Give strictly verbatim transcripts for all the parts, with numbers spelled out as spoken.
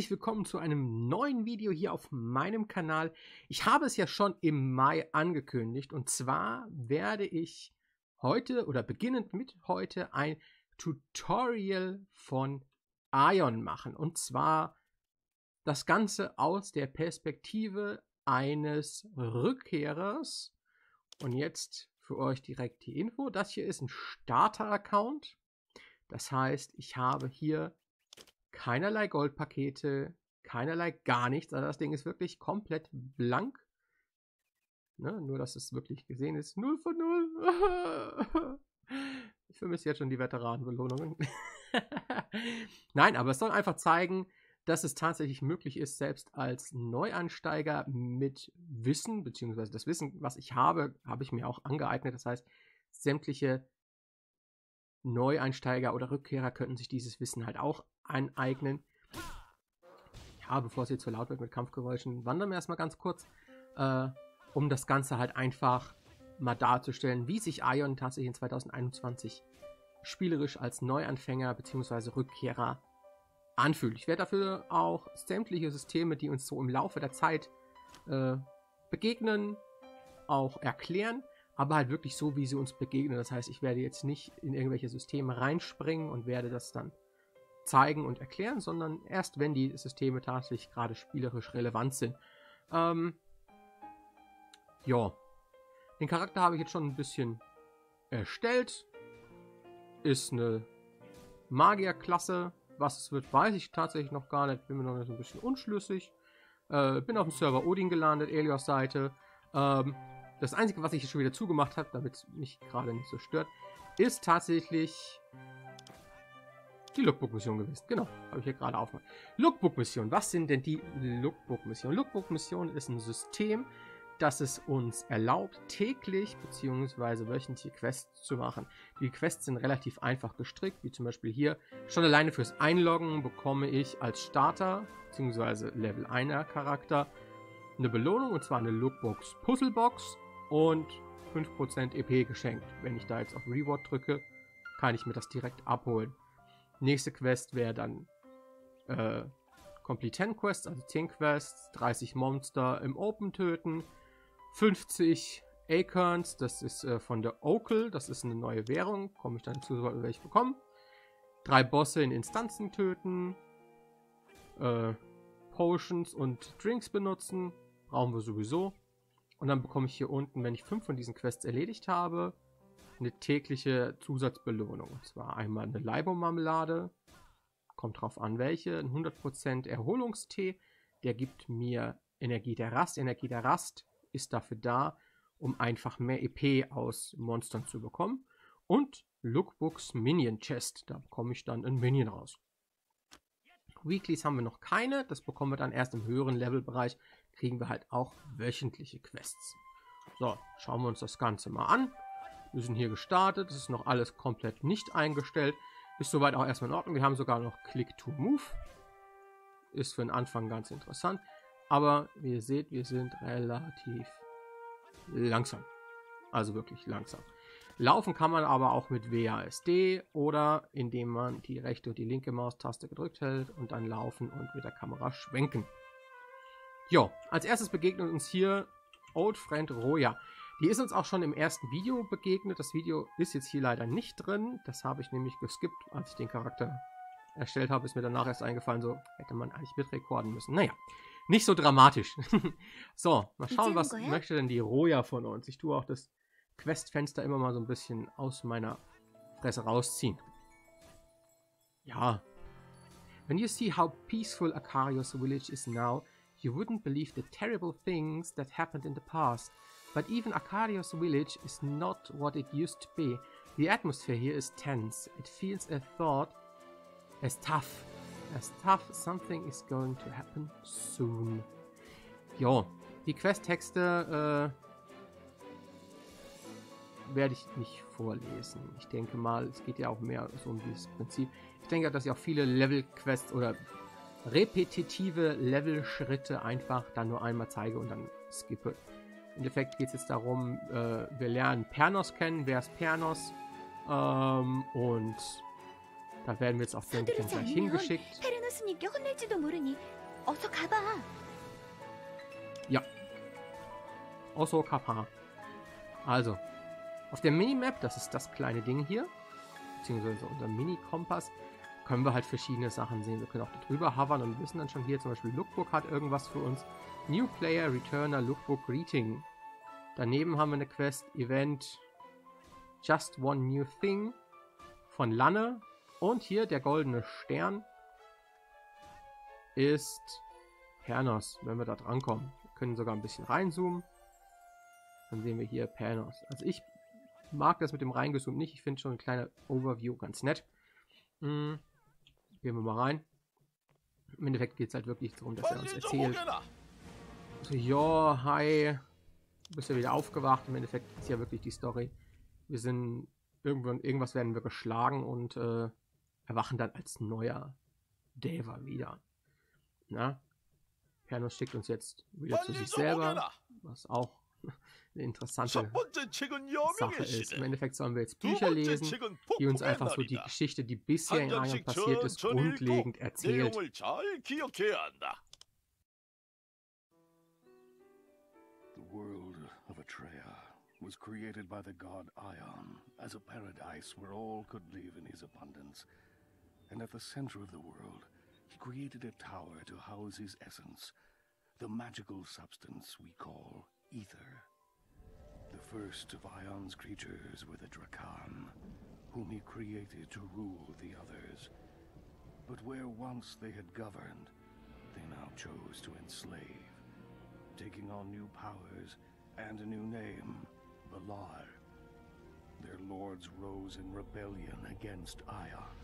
Herzlich willkommen zu einem neuen Video hier auf meinem Kanal. Ich habe es ja schon im Mai angekündigt und zwar werde ich heute oder beginnend mit heute ein Tutorial von Aion machen. Und zwar das Ganze aus der Perspektive eines Rückkehrers. Und jetzt für euch direkt die Info. Das hier ist ein Starter-Account. Das heißt, ich habe hier keinerlei Goldpakete, keinerlei gar nichts. Also das Ding ist wirklich komplett blank. Ne? Nur, dass es wirklich gesehen ist. null von null. Ich vermisse jetzt schon die Veteranenbelohnungen. Nein, aber es soll einfach zeigen, dass es tatsächlich möglich ist, selbst als Neuansteiger mit Wissen, beziehungsweise das Wissen, was ich habe, habe ich mir auch angeeignet. Das heißt, sämtliche Neueinsteiger oder Rückkehrer könnten sich dieses Wissen halt auch aneignen. Ja, bevor es jetzt zu laut wird mit Kampfgeräuschen, wandern wir erstmal ganz kurz, äh, um das Ganze halt einfach mal darzustellen, wie sich Aion tatsächlich in zweitausendeinundzwanzig spielerisch als Neuanfänger bzw. Rückkehrer anfühlt. Ich werde dafür auch sämtliche Systeme, die uns so im Laufe der Zeit äh, begegnen, auch erklären, aber halt wirklich so, wie sie uns begegnen. Das heißt, ich werde jetzt nicht in irgendwelche Systeme reinspringen und werde das dann zeigen und erklären, sondern erst, wenn die Systeme tatsächlich gerade spielerisch relevant sind. Ähm, ja, den Charakter habe ich jetzt schon ein bisschen erstellt. Ist eine Magierklasse. Was es wird, weiß ich tatsächlich noch gar nicht. Bin mir noch so ein bisschen unschlüssig. Äh, bin auf dem Server Odin gelandet, Elios Seite. Ähm, das Einzige, was ich schon wieder zugemacht habe, damit es mich gerade nicht so stört, ist tatsächlich die Lookbook-Mission gewesen. Genau, habe ich hier gerade aufgemacht. Lookbook-Mission. Was sind denn die Lookbook-Missionen? Lookbook-Mission ist ein System, das es uns erlaubt, täglich bzw. wöchentliche Quests zu machen. Die Quests sind relativ einfach gestrickt, wie zum Beispiel hier. Schon alleine fürs Einloggen bekomme ich als Starter bzw. Level einer Charakter eine Belohnung, und zwar eine Lookbooks Puzzlebox und fünf Prozent E P geschenkt. Wenn ich da jetzt auf Reward drücke, kann ich mir das direkt abholen. Nächste Quest wäre dann äh, Complete zehn Quests, also zehn Quests, dreißig Monster im Open töten, fünfzig Acorns, das ist äh, von der Okel, das ist eine neue Währung, komme ich dann dazu, werde ich bekommen. Drei Bosse in Instanzen töten, äh, Potions und Drinks benutzen, brauchen wir sowieso. Und dann bekomme ich hier unten, wenn ich fünf von diesen Quests erledigt habe, eine tägliche Zusatzbelohnung. Und zwar einmal eine Leibo-Marmelade, kommt drauf an welche, ein hundert Prozent Erholungstee, der gibt mir Energie der Rast. Energie der Rast ist dafür da, um einfach mehr E P aus Monstern zu bekommen. Und Lookbooks Minion Chest, da bekomme ich dann ein Minion raus. Weeklies haben wir noch keine, das bekommen wir dann erst im höheren Levelbereich, kriegen wir halt auch wöchentliche Quests. So, schauen wir uns das Ganze mal an. Wir sind hier gestartet, es ist noch alles komplett nicht eingestellt. Ist soweit auch erstmal in Ordnung. Wir haben sogar noch Click to Move. Ist für den Anfang ganz interessant. Aber wie ihr seht, wir sind relativ langsam. Also wirklich langsam. Laufen kann man aber auch mit W A S D oder indem man die rechte und die linke Maustaste gedrückt hält und dann laufen und mit der Kamera schwenken. Jo, als erstes begegnet uns hier Old Friend Roya. Die ist uns auch schon im ersten Video begegnet. Das Video ist jetzt hier leider nicht drin. Das habe ich nämlich geskippt, als ich den Charakter erstellt habe. Ist mir danach erst eingefallen, so hätte man eigentlich mitrekorden müssen. Naja, nicht so dramatisch. So, mal schauen, was möchte denn die Roya von uns. Ich tue auch das Questfenster immer mal so ein bisschen aus meiner Fresse rausziehen. Ja. When you see how peaceful Akarios village is now, you wouldn't believe the terrible things that happened in the past. But even Akarios village is not what it used to be. The atmosphere here is tense. It feels a thought as tough. As tough, something is going to happen soon. Jo, die Questtexte äh, werde ich nicht vorlesen. Ich denke mal, es geht ja auch mehr so um dieses Prinzip. Ich denke, dass ich auch viele Level-Quests oder repetitive Level-Schritte einfach dann nur einmal zeige und dann skippe. Im Endeffekt geht es jetzt darum, äh, wir lernen Pernos kennen. Wer ist Pernos? Ähm, und Da werden wir jetzt auch, denke ich, dann gleich hingeschickt. Ja. Oso Kappa. Also, auf der Minimap, das ist das kleine Ding hier, beziehungsweise unser Mini-Kompass, können wir halt verschiedene Sachen sehen. Wir können auch da drüber hovern und wissen dann schon hier, zum Beispiel Lookbook hat irgendwas für uns. New Player, Returner, Lookbook, Greeting. Daneben haben wir eine Quest, Event, Just One New Thing von Lanne. Und hier der goldene Stern ist Pernos, wenn wir da drankommen. Wir können sogar ein bisschen reinzoomen. Dann sehen wir hier Pernos. Also ich mag das mit dem reingezoomt nicht. Ich finde schon ein kleiner Overview ganz nett. Hm. Gehen wir mal rein. Im Endeffekt geht es halt wirklich darum, dass er uns erzählt. So, ja, hi. Du bist ja wieder aufgewacht. Im Endeffekt ist ja wirklich die Story. Wir sind irgendwann, irgendwas werden wir geschlagen und äh, erwachen dann als neuer Deva wieder. Na? Pernos schickt uns jetzt wieder zu sich selber, was auch eine interessante Sache ist. Im Endeffekt sollen wir jetzt Bücher lesen, die uns einfach so die Geschichte, die bisher in Aion passiert ist, grundlegend erzählt. The world of Atreia was created by the god Aion as a paradise where all could live in his abundance. And at the center of the world, he created a tower to house his essence, the magical substance we call ether. The first of Aion's creatures were the Drakan, whom he created to rule the others. But where once they had governed, they now chose to enslave, taking on new powers and a new name, Valar. Their lords rose in rebellion against Aion.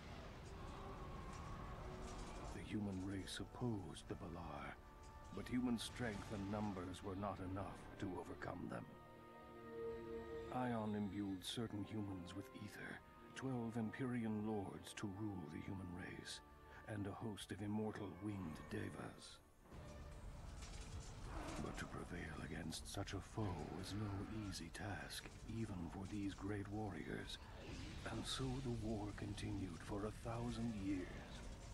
The human race opposed the Valar, but human strength and numbers were not enough to overcome them. Aion imbued certain humans with ether, twelve Empyrean lords to rule the human race, and a host of immortal winged devas. But to prevail against such a foe is no easy task, even for these great warriors. And so the war continued for a thousand years.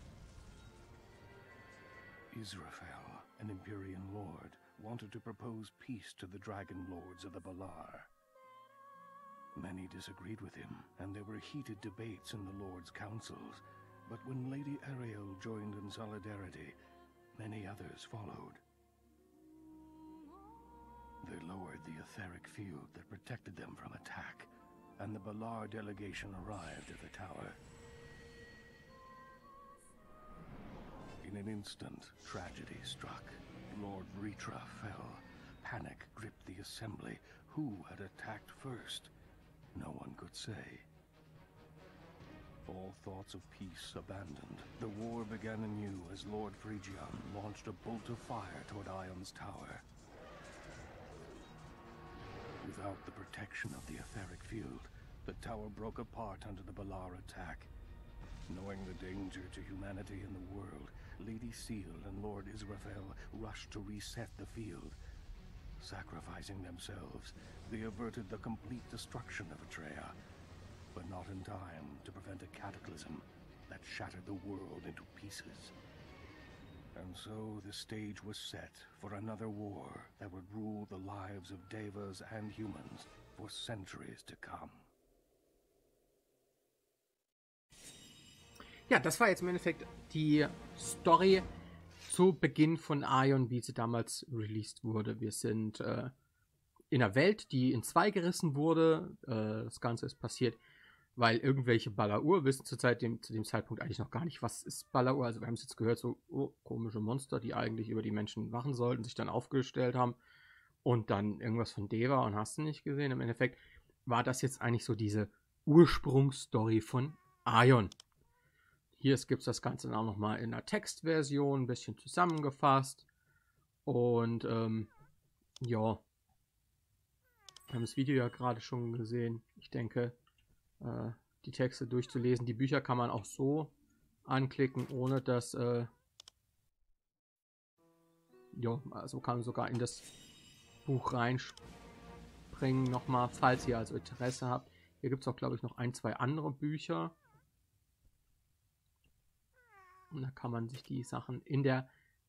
Israfel, an Empyrean lord, wanted to propose peace to the dragon lords of the Valar. Many disagreed with him, and there were heated debates in the lords' councils. But when Lady Ariel joined in solidarity, many others followed. They lowered the etheric field that protected them from attack, and the Valar delegation arrived at the tower. In an instant, tragedy struck. Lord Ritra fell. Panic gripped the assembly. Who had attacked first? No one could say. All thoughts of peace abandoned. The war began anew as Lord Phrygian launched a bolt of fire toward Aion's tower. Without the protection of the etheric field, the tower broke apart under the Valar attack. Knowing the danger to humanity and the world, Lady Seal and Lord Israfel rushed to reset the field. Sacrificing themselves, they averted the complete destruction of Atreia, but not in time to prevent a cataclysm that shattered the world into pieces. And so the stage was set for another war that would rule the lives of Devas and humans for centuries to come. Ja, das war jetzt im Endeffekt die Story zu Beginn von Aion, wie sie damals released wurde. Wir sind äh, in einer Welt, die in zwei gerissen wurde. Äh, das Ganze ist passiert, weil irgendwelche Bala'ur wissen zurzeit dem, zu dem Zeitpunkt eigentlich noch gar nicht, was ist Bala'ur. Also wir haben es jetzt gehört, so oh, komische Monster, die eigentlich über die Menschen wachen sollten, sich dann aufgestellt haben und dann irgendwas von Deva und hast du nicht gesehen. Im Endeffekt war das jetzt eigentlich so diese Ursprungsstory von Aion. Hier gibt es das Ganze auch nochmal in einer Textversion, ein bisschen zusammengefasst. Und ähm, ja, wir haben das Video ja gerade schon gesehen. Ich denke, äh, die Texte durchzulesen. Die Bücher kann man auch so anklicken, ohne dass, äh, ja, also kann man sogar in das Buch reinspringen nochmal, falls ihr also Interesse habt. Hier gibt es auch, glaube ich, noch ein, zwei andere Bücher. Und da kann man sich die Sachen in der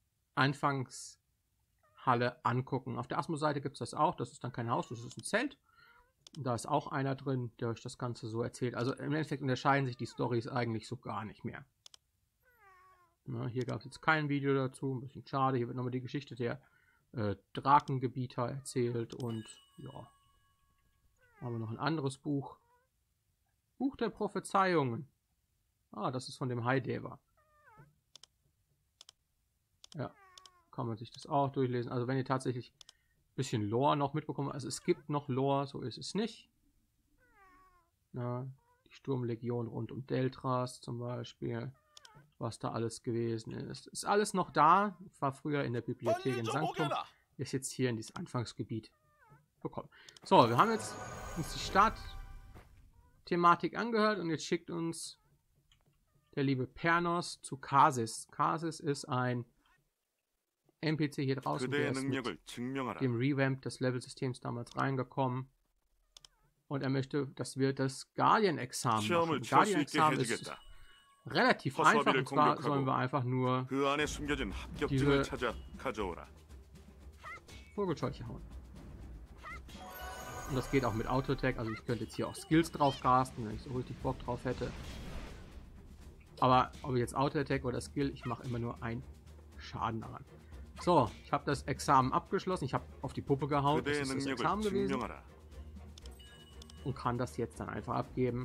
Anfangshalle angucken. Auf der Asmo-Seite gibt es das auch. Das ist dann kein Haus, das ist ein Zelt. Und da ist auch einer drin, der euch das Ganze so erzählt. Also im Endeffekt unterscheiden sich die Storys eigentlich so gar nicht mehr. Na, hier gab es jetzt kein Video dazu, ein bisschen schade. Hier wird nochmal die Geschichte der äh, Drakengebieter erzählt und ja. Haben wir noch ein anderes Buch. Buch der Prophezeiungen. Ah, das ist von dem Highdaver. Ja, kann man sich das auch durchlesen. Also wenn ihr tatsächlich ein bisschen Lore noch mitbekommt, also es gibt noch Lore, so ist es nicht. Na, die Sturmlegion rund um Deltras zum Beispiel. Was da alles gewesen ist. Ist alles noch da. War früher in der Bibliothek in Sanctum. Ist jetzt hier in dieses Anfangsgebiet bekommen. So, wir haben jetzt uns die Startthematik angehört und jetzt schickt uns der liebe Pernos zu Kasis. Kasis ist ein N P C hier draußen, der ist mit dem Revamp des Levelsystems damals reingekommen. Und er möchte, dass wir das Guardian-Examen machen. Guardian-Examen ist relativ einfach, und zwar sollen wir einfach nur diese Vogelscheuche hauen. Und das geht auch mit Auto-Attack, also ich könnte jetzt hier auch Skills drauf casten, wenn ich so richtig Bock drauf hätte. Aber ob ich jetzt Auto-Attack oder Skill, ich mache immer nur einen Schaden daran. So, ich habe das Examen abgeschlossen, ich habe auf die Puppe gehauen, das ist das Examen gewesen. Und kann das jetzt dann einfach abgeben.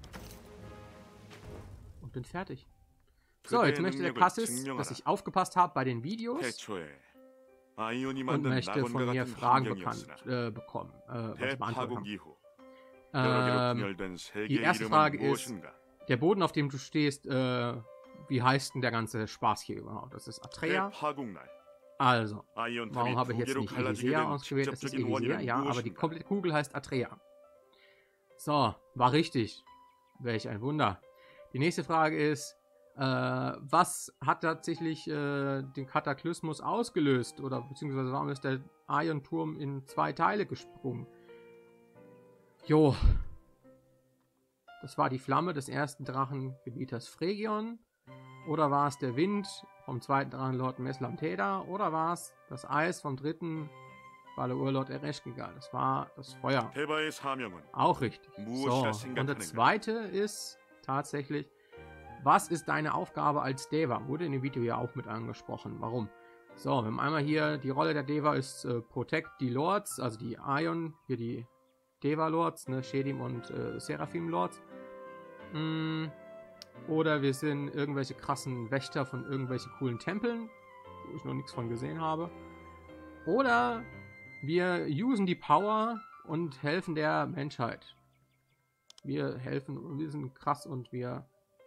Und bin fertig. So, jetzt möchte der Kassis, dass ich aufgepasst habe bei den Videos und möchte von mir Fragen bekannt, äh, bekommen, äh, was ich beantworten kann. Ähm, die erste Frage ist, der Boden, auf dem du stehst, äh, wie heißt denn der ganze Spaß hier überhaupt? Das ist Atreia. Also, warum habe ich jetzt nicht Elisea ausgewählt? Es ist Elisea, ja, aber die komplette Kugel heißt Atreia. So, war richtig. Welch ein Wunder. Die nächste Frage ist, äh, was hat tatsächlich äh, den Kataklysmus ausgelöst? Oder beziehungsweise warum ist der Aion-Turm in zwei Teile gesprungen? Jo. Das war die Flamme des ersten Drachengebieters Phrygion. Oder war es der Wind vom zweiten Drachenlord Meslam Teda? Oder war es das Eis vom dritten Balaur-Lord Ereshkigal? Das war das Feuer. Auch richtig. So, und der zweite ist tatsächlich, was ist deine Aufgabe als Deva? Wurde in dem Video ja auch mit angesprochen. Warum? So, wir haben einmal hier, die Rolle der Deva ist äh, Protect die Lords, also die Aion, hier die Deva-Lords, ne, Shedim und äh, Seraphim-Lords. Mm, oder wir sind irgendwelche krassen Wächter von irgendwelchen coolen Tempeln, wo ich noch nichts von gesehen habe. Oder wir usen die Power und helfen der Menschheit. Wir helfen, wir sind krass und wir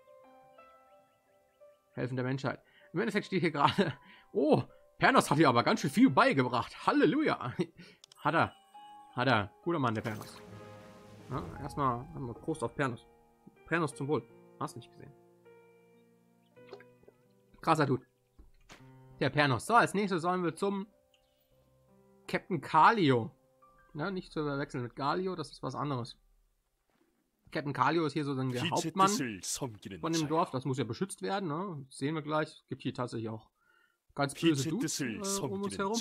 helfen der Menschheit. Im Endeffekt steht hier gerade, oh, Pernos hat hier aber ganz schön viel beigebracht. Halleluja. Hat er. Hat er. Guter Mann, der Pernos. Ja, erstmal Prost auf Pernos. Pernos zum Wohl. Hast nicht gesehen. Krasser Dude. Der Pernos. So, als nächstes sollen wir zum Captain Kalio. Ja, nicht zu verwechseln mit Galio, das ist was anderes. Captain Kalio ist hier so der Hauptmann von dem Dorf. Das muss ja beschützt werden, ne? Das sehen wir gleich. Es gibt hier tatsächlich auch ganz böse Dudes äh, um uns herum.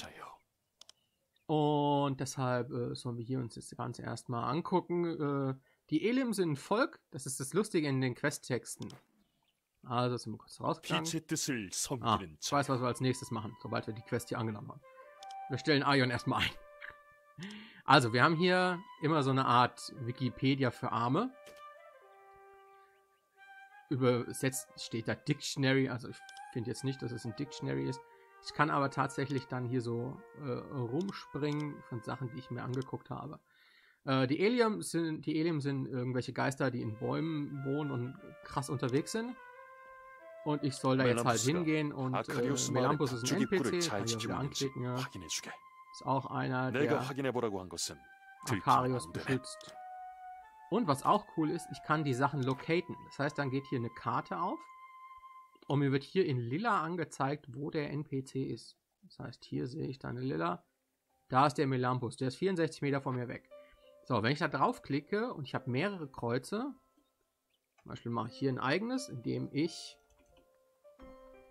Und deshalb äh, sollen wir hier uns das Ganze erstmal angucken. Äh, die Elim sind ein Volk. Das ist das Lustige in den Questtexten. Also sind wir kurz rausgegangen. Ah, ich weiß, was wir als nächstes machen, sobald wir die Quest hier angenommen haben. Wir stellen Aion erstmal ein. Also, wir haben hier immer so eine Art Wikipedia für Arme. Übersetzt steht da Dictionary, also ich finde jetzt nicht, dass es ein Dictionary ist. Ich kann aber tatsächlich dann hier so äh, rumspringen von Sachen, die ich mir angeguckt habe. Äh, die Elim sind, die Elim sind irgendwelche Geister, die in Bäumen wohnen und krass unterwegs sind. Und ich soll da jetzt halt hingehen und äh, Melampus ist ein N P C, kann ich auch wieder anklicken, ja. Ist auch einer, der Akarios beschützt. Und was auch cool ist, ich kann die Sachen locaten. Das heißt, dann geht hier eine Karte auf und mir wird hier in lila angezeigt, wo der N P C ist. Das heißt, hier sehe ich dann eine lila. Da ist der Melampus, der ist vierundsechzig Meter von mir weg. So, wenn ich da drauf klicke und ich habe mehrere Kreuze, zum Beispiel mache ich hier ein eigenes, indem ich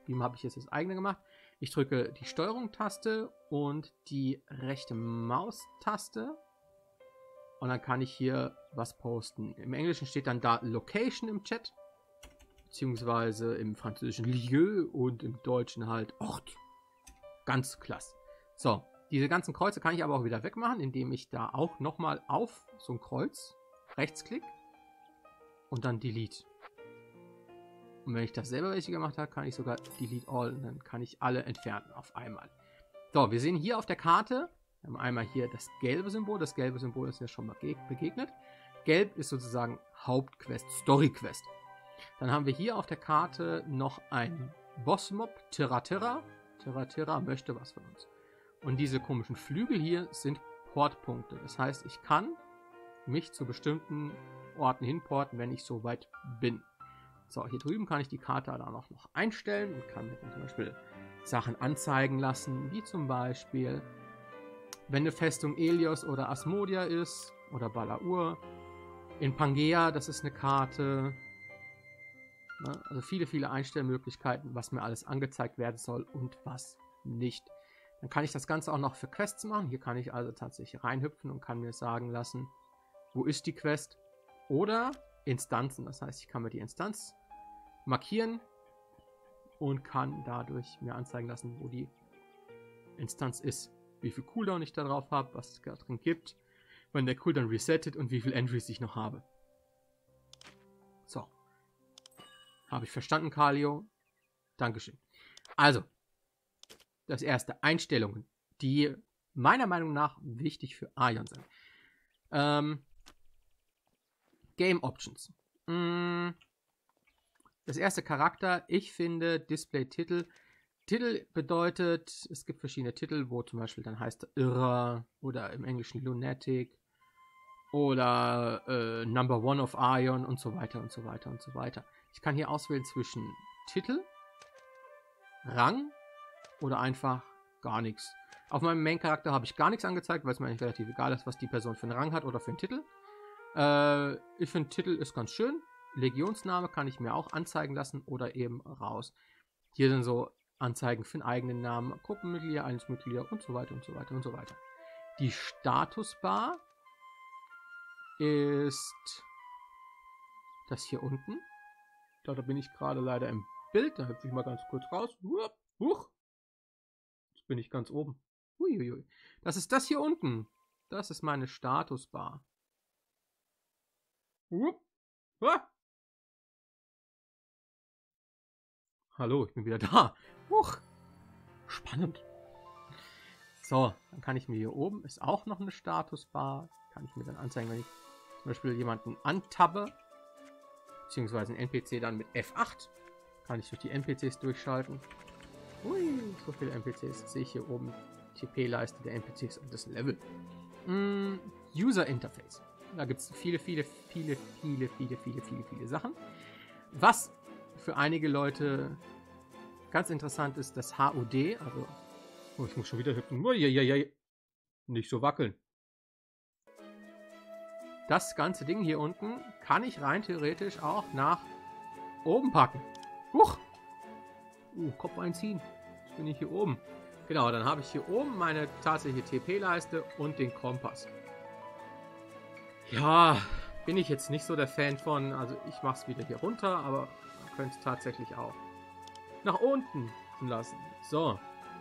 Beam habe ich jetzt das eigene gemacht. Ich drücke die Steuerung-Taste und die rechte Maustaste. Und dann kann ich hier was posten. Im Englischen steht dann da Location im Chat. Beziehungsweise im Französischen Lieu und im Deutschen halt Ort. Ganz klasse. So, diese ganzen Kreuze kann ich aber auch wieder wegmachen, indem ich da auch nochmal auf so ein Kreuz rechtsklick und dann Delete. Und wenn ich das selber welche gemacht habe, kann ich sogar Delete All und dann kann ich alle entfernen auf einmal. So, wir sehen hier auf der Karte, wir haben einmal hier das gelbe Symbol. Das gelbe Symbol ist ja schon mal begegnet. Gelb ist sozusagen Hauptquest, Storyquest. Dann haben wir hier auf der Karte noch ein Bossmob, Terra-Terra. Terra-Terra möchte was von uns. Und diese komischen Flügel hier sind Portpunkte. Das heißt, ich kann mich zu bestimmten Orten hinporten, wenn ich so weit bin. So, hier drüben kann ich die Karte dann auch noch einstellen und kann mir zum Beispiel Sachen anzeigen lassen, wie zum Beispiel, wenn eine Festung Elios oder Asmodia ist oder Balaur. In Pangea, das ist eine Karte. Also viele, viele Einstellmöglichkeiten, was mir alles angezeigt werden soll und was nicht. Dann kann ich das Ganze auch noch für Quests machen. Hier kann ich also tatsächlich reinhüpfen und kann mir sagen lassen, wo ist die Quest? Oder Instanzen. Das heißt, ich kann mir die Instanz markieren und kann dadurch mir anzeigen lassen, wo die Instanz ist. Wie viel Cooldown ich da drauf habe, was es da drin gibt, wann der Cooldown resettet und wie viele Entries ich noch habe. So. Habe ich verstanden, Kalio? Dankeschön. Also, das erste, Einstellungen, die meiner Meinung nach wichtig für Aion sind. Ähm, Game Options. Das erste Charakter, ich finde Display-Titel. Titel bedeutet, es gibt verschiedene Titel, wo zum Beispiel dann heißt Irrer oder im Englischen Lunatic oder äh, Number One of Aion und so weiter und so weiter und so weiter. Ich kann hier auswählen zwischen Titel, Rang oder einfach gar nichts. Auf meinem Main-Charakter habe ich gar nichts angezeigt, weil es mir eigentlich relativ egal ist, was die Person für einen Rang hat oder für einen Titel. Äh, ich finde, Titel ist ganz schön. Legionsname kann ich mir auch anzeigen lassen oder eben raus. Hier sind so Anzeigen für einen eigenen Namen, Gruppenmitglieder, Einzelmitglieder und so weiter und so weiter und so weiter. Die Statusbar ist das hier unten. Da, da bin ich gerade leider im Bild. Da hüpfe ich mal ganz kurz raus. Huch. Jetzt bin ich ganz oben. Uiuiui. Das ist das hier unten. Das ist meine Statusbar. Huch. Ah. Hallo, ich bin wieder da. Huch. Spannend. So, dann kann ich mir hier oben, ist auch noch eine Statusbar. Kann ich mir dann anzeigen, wenn ich zum Beispiel jemanden antabbe. Beziehungsweise ein N P C dann mit F acht. Kann ich durch die N P Cs durchschalten. Ui, so viele N P Cs. Sehe ich hier oben. T P-Leiste der N P Cs und das Level. Mm, User Interface. Da gibt es viele, viele, viele, viele, viele, viele, viele, viele Sachen. Was für einige Leute ganz interessant ist, das H U D. Also, oh, ich muss schon wieder hüpfen. Uiuiui. Nicht so wackeln. Das ganze Ding hier unten kann ich rein theoretisch auch nach oben packen. Huch! Uh, Kopf einziehen. Jetzt bin ich hier oben. Genau, dann habe ich hier oben meine tatsächliche T P-Leiste und den Kompass. Ja, bin ich jetzt nicht so der Fan von. Also ich mache es wieder hier runter, aber man könnte es tatsächlich auch nach unten lassen. So.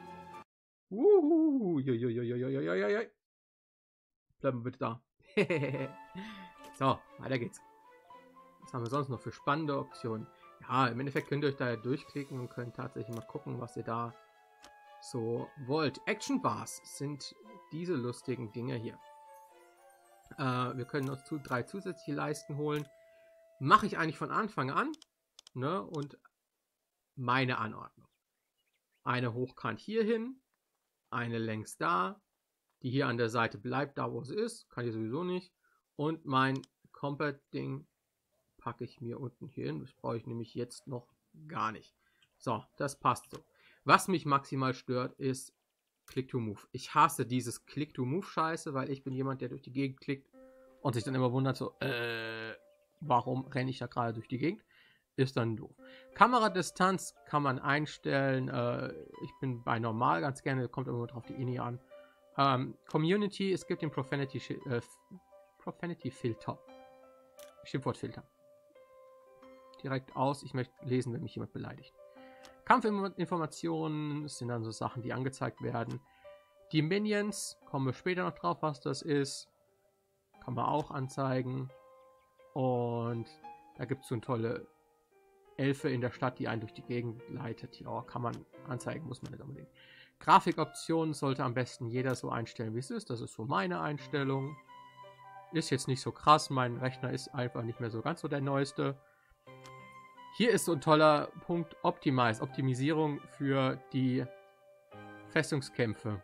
Uhu, juiuiuiuiuiui. Bleiben wir bitte da. So, weiter geht's. Was haben wir sonst noch für spannende Optionen? Ja, im Endeffekt könnt ihr euch da ja durchklicken und könnt tatsächlich mal gucken, was ihr da so wollt. Action Bars sind diese lustigen Dinge hier. Äh, wir können uns zu, drei zusätzliche Leisten holen. Mache ich eigentlich von Anfang an. Ne? Und meine Anordnung. Eine hochkant hier hin, eine längs da, die hier an der Seite bleibt, da wo sie ist, kann ich sowieso nicht. Und mein Combat-Ding packe ich mir unten hier hin. Das brauche ich nämlich jetzt noch gar nicht. So, das passt so. Was mich maximal stört, ist Click-to-Move. Ich hasse dieses Click-to-Move-Scheiße, weil ich bin jemand, der durch die Gegend klickt und sich dann immer wundert, so, äh, warum renne ich da gerade durch die Gegend? ist dann doof. Kameradistanz kann man einstellen. Äh, ich bin bei normal ganz gerne, kommt immer drauf die Ini an. Ähm, Community, es gibt den Profanity, äh, Profanity Filter. Schimpfwortfilter. Direkt aus. Ich möchte lesen, wenn mich jemand beleidigt. Kampfinformationen sind dann so Sachen, die angezeigt werden. Die Minions, kommen wir später noch drauf, was das ist. Kann man auch anzeigen. Und da gibt es so eine tolle Elfe in der Stadt, die einen durch die Gegend leitet. Ja, kann man anzeigen, muss man nicht unbedingt. Grafikoptionen sollte am besten jeder so einstellen, wie es ist. Das ist so meine Einstellung. Ist jetzt nicht so krass. Mein Rechner ist einfach nicht mehr so ganz so der neueste. Hier ist so ein toller Punkt Optimize. Optimisierung für die Festungskämpfe.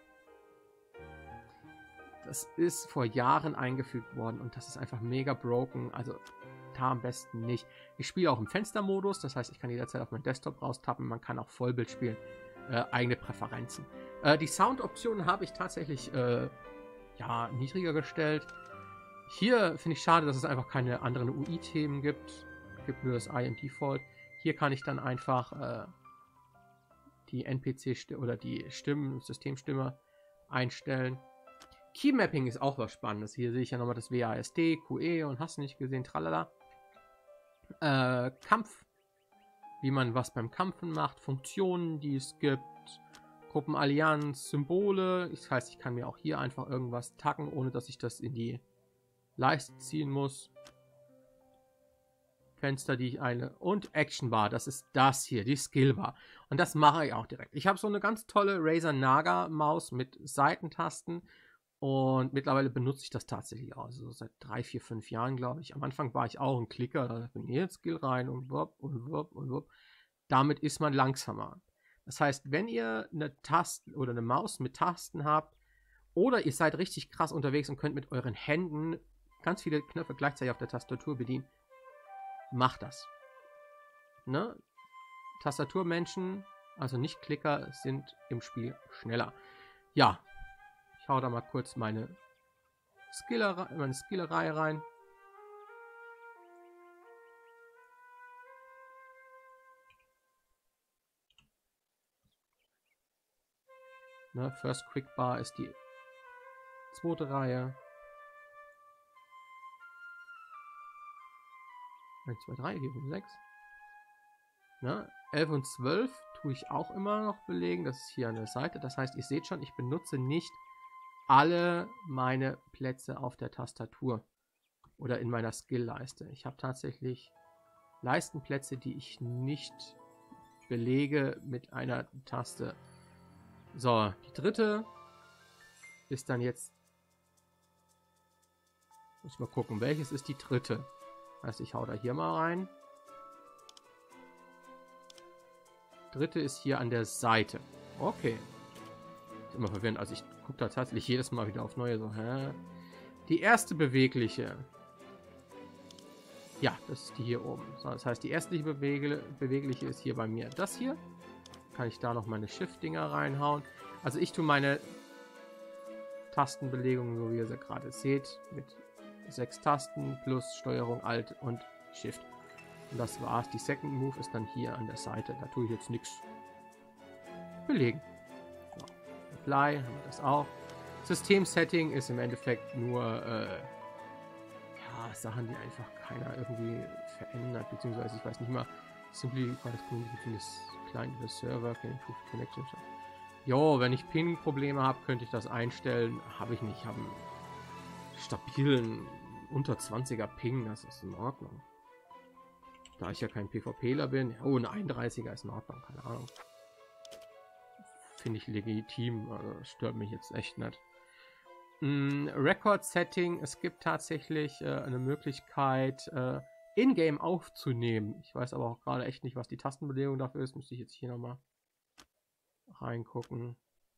Das ist vor Jahren eingefügt worden und das ist einfach mega broken. Also da am besten nicht. Ich spiele auch im Fenstermodus. Das heißt, ich kann jederzeit auf meinen Desktop raustappen. Man kann auch Vollbild spielen. Äh, eigene Präferenzen. Äh, die Soundoptionen habe ich tatsächlich äh, ja, niedriger gestellt. Hier finde ich schade, dass es einfach keine anderen U I-Themen gibt. Es gibt nur das I im Default. Hier kann ich dann einfach äh, die N P C oder die Stimmen, Systemstimme einstellen. Keymapping ist auch was Spannendes. Hier sehe ich ja nochmal das W A S D, Q E und hast nicht gesehen, tralala. Äh, Kampf. Wie man was beim Kampfen macht, Funktionen, die es gibt, Gruppenallianz, Symbole. Das heißt, ich kann mir auch hier einfach irgendwas taggen, ohne dass ich das in die Leiste ziehen muss. Fenster, die ich eine und Action Bar, das ist das hier, die Skill Bar. Und das mache ich auch direkt. Ich habe so eine ganz tolle Razer Naga Maus mit Seitentasten und mittlerweile benutze ich das tatsächlich auch. Also seit drei, vier, fünf Jahren, glaube ich. Am Anfang war ich auch ein Klicker, da bin ich jetzt Skill rein und wupp und wupp und wupp. Damit ist man langsamer. Das heißt, wenn ihr eine Taste oder eine Maus mit Tasten habt oder ihr seid richtig krass unterwegs und könnt mit euren Händen ganz viele Knöpfe gleichzeitig auf der Tastatur bedienen, macht das. Ne? Tastaturmenschen, also nicht Klicker, sind im Spiel schneller. Ja, ich hau da mal kurz meine Skillerei, meine Skillerei rein. Ne, First Quick Bar ist die zweite Reihe. eins, zwei, drei, vier, fünf, sechs. Ne? elf und zwölf tue ich auch immer noch belegen. Das ist hier an der Seite. Das heißt, ihr seht schon, ich benutze nicht alle meine Plätze auf der Tastatur oder in meiner Skill-Leiste. Ich habe tatsächlich Leistenplätze, die ich nicht belege mit einer Taste. So, die dritte ist dann jetzt... Muss ich mal gucken, welches ist die dritte? Heißt, ich hau da hier mal rein. Dritte ist hier an der Seite. Okay. Ist immer verwirrend. Also ich gucke da tatsächlich jedes Mal wieder auf neue. So, hä? Die erste bewegliche. Ja, das ist die hier oben. So, das heißt, die erste bewegliche, bewegliche ist hier bei mir. Das hier. Kann ich da noch meine Shift-Dinger reinhauen. Also ich tue meine Tastenbelegungen, so wie ihr sie gerade seht, mit sechs Tasten plus Steuerung Alt und Shift. Und das war's. Die Second Move ist dann hier an der Seite. Da tue ich jetzt nichts belegen. So. Apply, haben wir das auch. System-Setting ist im Endeffekt nur äh, ja, Sachen, die einfach keiner irgendwie verändert, beziehungsweise ich weiß nicht mal, Simplify das Community between this client and the server can improve connection. Jo, wenn ich Ping-Probleme habe, könnte ich das einstellen. Habe ich nicht. Ich habe einen stabilen unter zwanziger Ping, das ist in Ordnung. Da ich ja kein PvPler bin. Oh, ein einunddreißiger ist in Ordnung, keine Ahnung. Finde ich legitim, also stört mich jetzt echt nicht. Mm, Record-Setting, es gibt tatsächlich äh, eine Möglichkeit, äh, in-game aufzunehmen. Ich weiß aber auch gerade echt nicht, was die Tastenbelegung dafür ist. Müsste ich jetzt hier nochmal reingucken.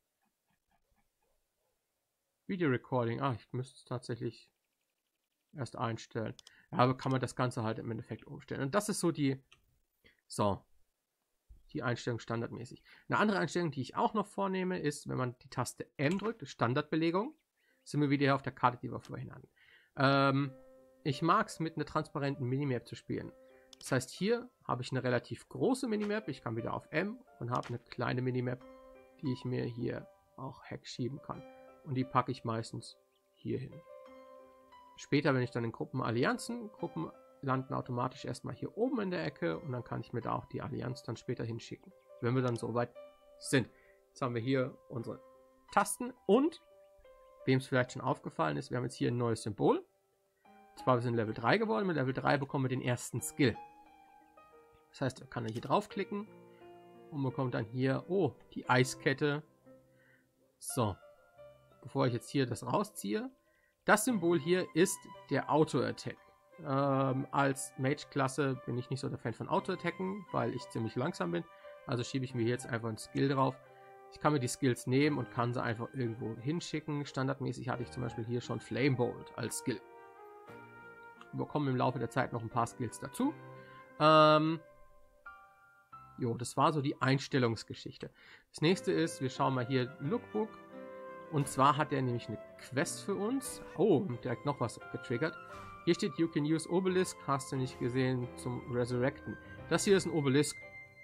Video Recording, ah, ich müsste es tatsächlich erst einstellen. Ja, aber kann man das Ganze halt im Endeffekt umstellen. Und das ist so die, so, die Einstellung standardmäßig. Eine andere Einstellung, die ich auch noch vornehme, ist, wenn man die Taste M drückt, Standardbelegung, sind wir wieder hier auf der Karte, die wir vorhin hatten. Ähm, ich mag es, mit einer transparenten Minimap zu spielen. Das heißt, hier habe ich eine relativ große Minimap. Ich kann wieder auf M und habe eine kleine Minimap, die ich mir hier auch wegschieben kann. Und die packe ich meistens hier hin. Später, wenn ich dann in Gruppen Allianzen, Gruppen landen automatisch erstmal hier oben in der Ecke und dann kann ich mir da auch die Allianz dann später hinschicken, wenn wir dann soweit sind. Jetzt haben wir hier unsere Tasten und, wem es vielleicht schon aufgefallen ist, wir haben jetzt hier ein neues Symbol. Zwar wir sind Level drei geworden, mit Level drei bekommen wir den ersten Skill. Das heißt, er kann hier draufklicken und bekommt dann hier, oh, die Eiskette. So, bevor ich jetzt hier das rausziehe, das Symbol hier ist der Auto-Attack. Ähm, als Mage-Klasse bin ich nicht so der Fan von Auto-Attacken, weil ich ziemlich langsam bin. Also schiebe ich mir jetzt einfach einen Skill drauf. Ich kann mir die Skills nehmen und kann sie einfach irgendwo hinschicken. Standardmäßig hatte ich zum Beispiel hier schon Flame Bolt als Skill. Wir bekommen im Laufe der Zeit noch ein paar Skills dazu. Ähm, jo, das war so die Einstellungsgeschichte. Das nächste ist, wir schauen mal hier Lookbook. Und zwar hat er nämlich eine Quest für uns. Oh, direkt noch was getriggert. Hier steht, you can use Obelisk, hast du nicht gesehen, zum Resurrecten. Das hier ist ein Obelisk.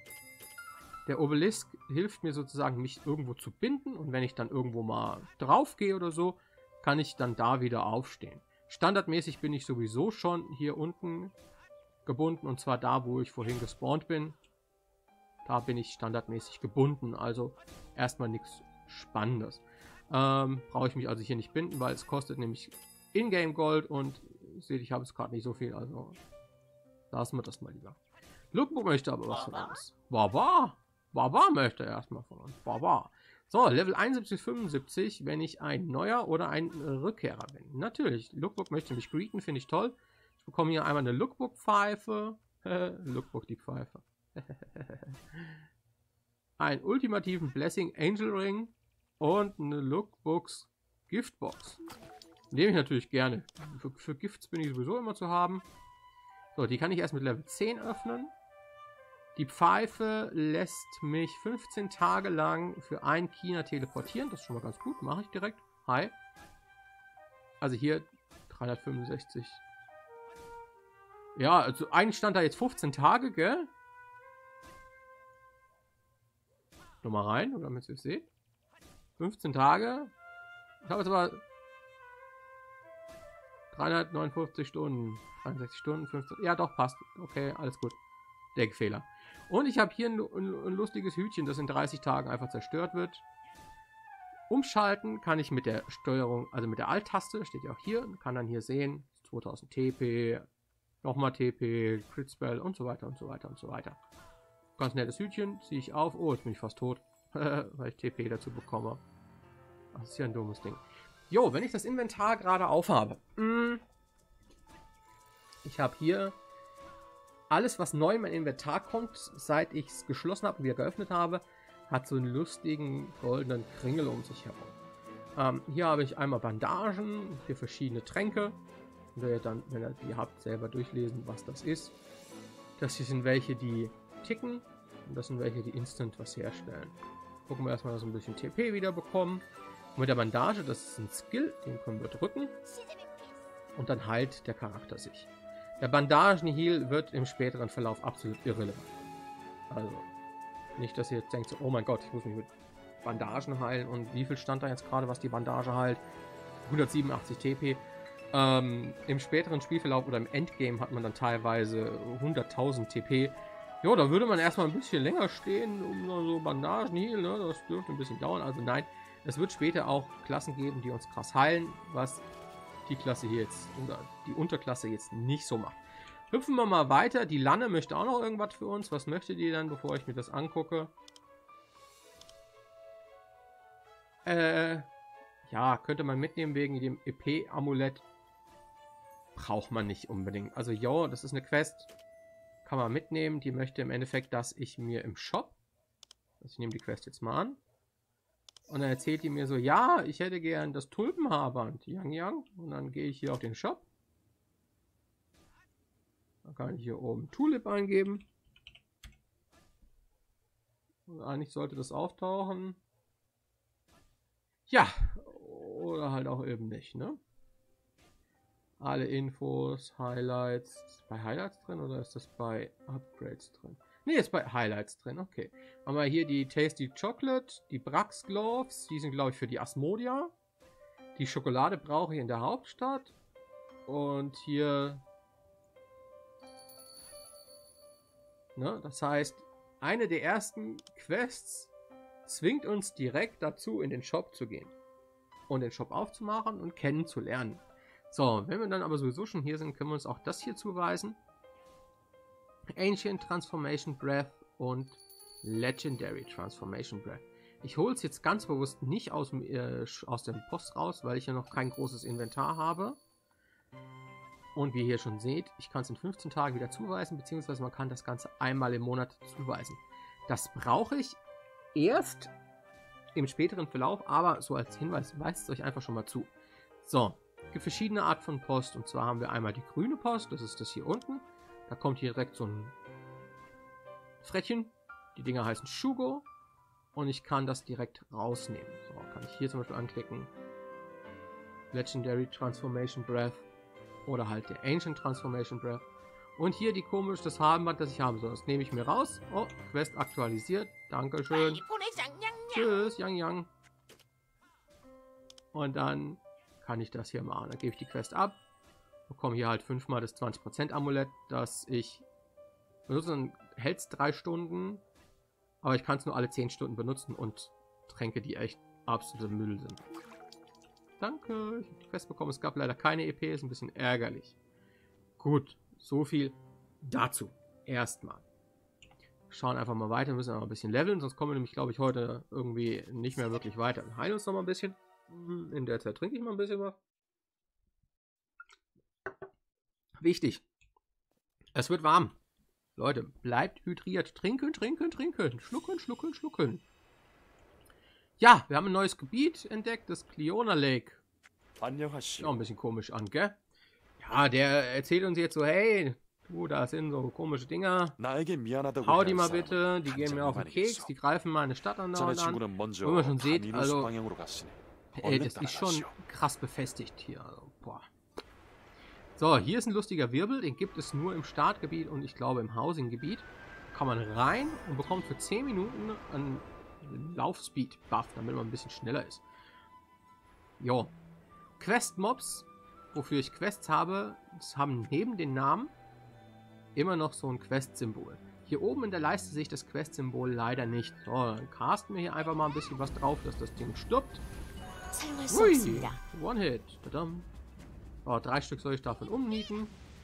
Der Obelisk hilft mir sozusagen, mich irgendwo zu binden. Und wenn ich dann irgendwo mal drauf gehe oder so, kann ich dann da wieder aufstehen. Standardmäßig bin ich sowieso schon hier unten gebunden. Und zwar da, wo ich vorhin gespawnt bin. Da bin ich standardmäßig gebunden. Also erstmal nichts Spannendes. Ähm, brauche ich mich also hier nicht binden, weil es kostet nämlich Ingame Gold und seht, ich habe es gerade nicht so viel, also lassen wir das mal lieber. Lookbook möchte aber was von uns. Baba! Baba möchte erstmal von uns. Baba! So, Level einundsiebzig, fünfundsiebzig, wenn ich ein neuer oder ein Rückkehrer bin. Natürlich, Lookbook möchte mich greeten, finde ich toll. Ich bekomme hier einmal eine Lookbook-Pfeife. Lookbook die Pfeife. Einen ultimativen Blessing Angel Ring und eine Lookbooks Giftbox. Nehme ich natürlich gerne. Für, für Gifts bin ich sowieso immer zu haben. So, die kann ich erst mit Level zehn öffnen. Die Pfeife lässt mich fünfzehn Tage lang für ein China teleportieren. Das ist schon mal ganz gut. Mache ich direkt. Hi. Also hier dreihundertfünfundsechzig. Ja, also eigentlich stand da jetzt fünfzehn Tage, gell? Nochmal rein, oder damit ihr es seht. fünfzehn Tage. Ich habe jetzt aber dreihundertneunundfünfzig Stunden, dreiundsechzig Stunden, fünfzehn. Ja, doch, passt. Okay, alles gut. Deckfehler. Und ich habe hier ein, ein, ein lustiges Hütchen, das in dreißig Tagen einfach zerstört wird. Umschalten kann ich mit der Steuerung, also mit der Alt-Taste, steht ja auch hier, kann dann hier sehen, zweitausend T P, nochmal T P, Crit Spell und so weiter und so weiter und so weiter. Ganz nettes Hütchen, ziehe ich auf. Oh, jetzt bin ich fast tot, weil ich T P dazu bekomme. Das ist ja ein dummes Ding. Jo, wenn ich das Inventar gerade aufhabe. Ich habe hier alles, was neu in mein Inventar kommt, seit ich es geschlossen habe und wieder geöffnet habe, hat so einen lustigen goldenen Kringel um sich herum. Ähm, hier habe ich einmal Bandagen, hier verschiedene Tränke. Und ihr dann, wenn ihr die habt, selber durchlesen, was das ist. Das hier sind welche, die ticken. Und das sind welche, die instant was herstellen. Gucken wir erstmal, dass wir ein bisschen T P wieder bekommen. Und mit der Bandage, das ist ein Skill, den können wir drücken. Und dann heilt der Charakter sich. Der Bandagen-Heal wird im späteren Verlauf absolut irrelevant. Also, nicht, dass ihr jetzt denkt, so, oh mein Gott, ich muss mich mit Bandagen heilen. Und wie viel stand da jetzt gerade, was die Bandage heilt? hundertsiebenundachtzig T P. Ähm, Im späteren Spielverlauf oder im Endgame hat man dann teilweise hunderttausend T P. Ja, da würde man erstmal ein bisschen länger stehen, um so Bandagen-Heal, ne? Das dürfte ein bisschen dauern. Also nein, es wird später auch Klassen geben, die uns krass heilen, was die Klasse hier jetzt, oder die Unterklasse jetzt nicht so macht. Hüpfen wir mal weiter. Die Lanne möchte auch noch irgendwas für uns. Was möchte die dann, bevor ich mir das angucke? Äh, ja, könnte man mitnehmen wegen dem E P-Amulett. Braucht man nicht unbedingt. Also, ja, das ist eine Quest. Kann man mitnehmen. Die möchte im Endeffekt, dass ich mir im Shop... Also ich nehme die Quest jetzt mal an. Und dann erzählt die mir so, ja, ich hätte gern das Tulpenhaarband. Yang Yang. Und dann gehe ich hier auf den Shop. Dann kann ich hier oben Tulip eingeben. Und eigentlich sollte das auftauchen. Ja, oder halt auch eben nicht, ne? Alle Infos, Highlights. Ist das bei Highlights drin oder ist das bei Upgrades drin? Ne, ist bei Highlights drin, okay. Haben wir hier die Tasty Chocolate, die Brax Gloves, die sind glaube ich für die Asmodia. Die Schokolade brauche ich in der Hauptstadt. Und hier... Ne, das heißt, eine der ersten Quests zwingt uns direkt dazu, in den Shop zu gehen. Und den Shop aufzumachen und kennenzulernen. So, wenn wir dann aber sowieso schon hier sind, können wir uns auch das hier zuweisen. Ancient Transformation Breath und Legendary Transformation Breath. Ich hole es jetzt ganz bewusst nicht aus dem, äh, aus dem Post raus, weil ich ja noch kein großes Inventar habe. Und wie ihr hier schon seht, ich kann es in fünfzehn Tagen wieder zuweisen, beziehungsweise man kann das Ganze einmal im Monat zuweisen. Das brauche ich erst im späteren Verlauf, aber so als Hinweis, weist es euch einfach schon mal zu. So, es gibt verschiedene Arten von Post, und zwar haben wir einmal die grüne Post, das ist das hier unten. Da kommt hier direkt so ein Frettchen, die Dinger heißen Shugo, und ich kann das direkt rausnehmen. So, kann ich hier zum Beispiel anklicken, Legendary Transformation Breath oder halt der Ancient Transformation Breath. Und hier die komisch, das Haarband, das ich haben soll. Das nehme ich mir raus. Oh, Quest aktualisiert. Dankeschön. Tschüss, Yang Yang. Und dann kann ich das hier machen. Dann gebe ich die Quest ab. Bekomme hier halt fünfmal das zwanzig Prozent Amulett, das ich benutze. Dann hält es drei Stunden. Aber ich kann es nur alle zehn Stunden benutzen und Tränke, die echt absolute Müll sind. Danke, ich habe die Quest bekommen. Es gab leider keine E P, ist ein bisschen ärgerlich. Gut, so viel dazu. Erstmal. Schauen einfach mal weiter, müssen aber ein bisschen leveln, sonst kommen wir nämlich, glaube ich, heute irgendwie nicht mehr wirklich weiter. Wir heilen uns noch mal ein bisschen. In der Zeit trinke ich mal ein bisschen was. Wichtig. Es wird warm. Leute, bleibt hydriert. Trinken, trinken, trinken. Schlucken, schlucken, schlucken. Ja, wir haben ein neues Gebiet entdeckt, das Cliona Lake. Auch ein bisschen komisch an, gell? Ja, der erzählt uns jetzt so, hey, du, da sind so komische Dinger. Hau die mal bitte, die gehen mir auf den Keks, die greifen meine Stadt an. Wo man schon sieht, also, ey, das ist schon krass befestigt hier. Also, boah. So, hier ist ein lustiger Wirbel, den gibt es nur im Startgebiet und ich glaube im Housing-Gebiet. Kann man rein und bekommt für zehn Minuten einen Laufspeed-Buff, damit man ein bisschen schneller ist. Jo. Quest-Mobs, wofür ich Quests habe, das haben neben den Namen immer noch so ein Quest-Symbol. Hier oben in der Leiste sehe ich das Quest-Symbol leider nicht. So, dann casten wir hier einfach mal ein bisschen was drauf, dass das Ding stirbt. Ui, One-Hit. Tadam. Oh, drei Stück soll ich davon umnieten.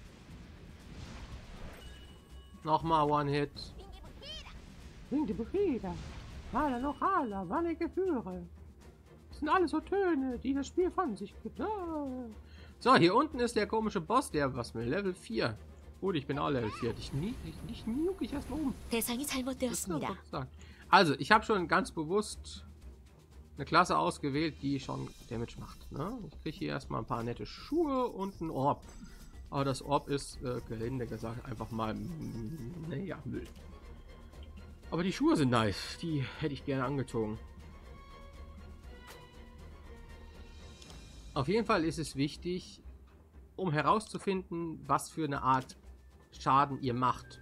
Nochmal One-Hit. Bring die Befehle. Hala noch Hala, wannige Führe. Das sind alles so Töne, die das Spiel von sich gibt. Ah. So, hier unten ist der komische Boss, der was mit Level vier. Gut, ich bin auch Level vier. Ich nicht nuke ich erstmal um. Also, ich habe schon ganz bewusst eine Klasse ausgewählt, die schon Damage macht. Ne? Ich kriege hier erstmal ein paar nette Schuhe und ein Orb. Aber das Orb ist, äh, gelinde gesagt, einfach mal, naja, Müll. Aber die Schuhe sind nice. Die hätte ich gerne angezogen. Auf jeden Fall ist es wichtig, um herauszufinden, was für eine Art Schaden ihr macht.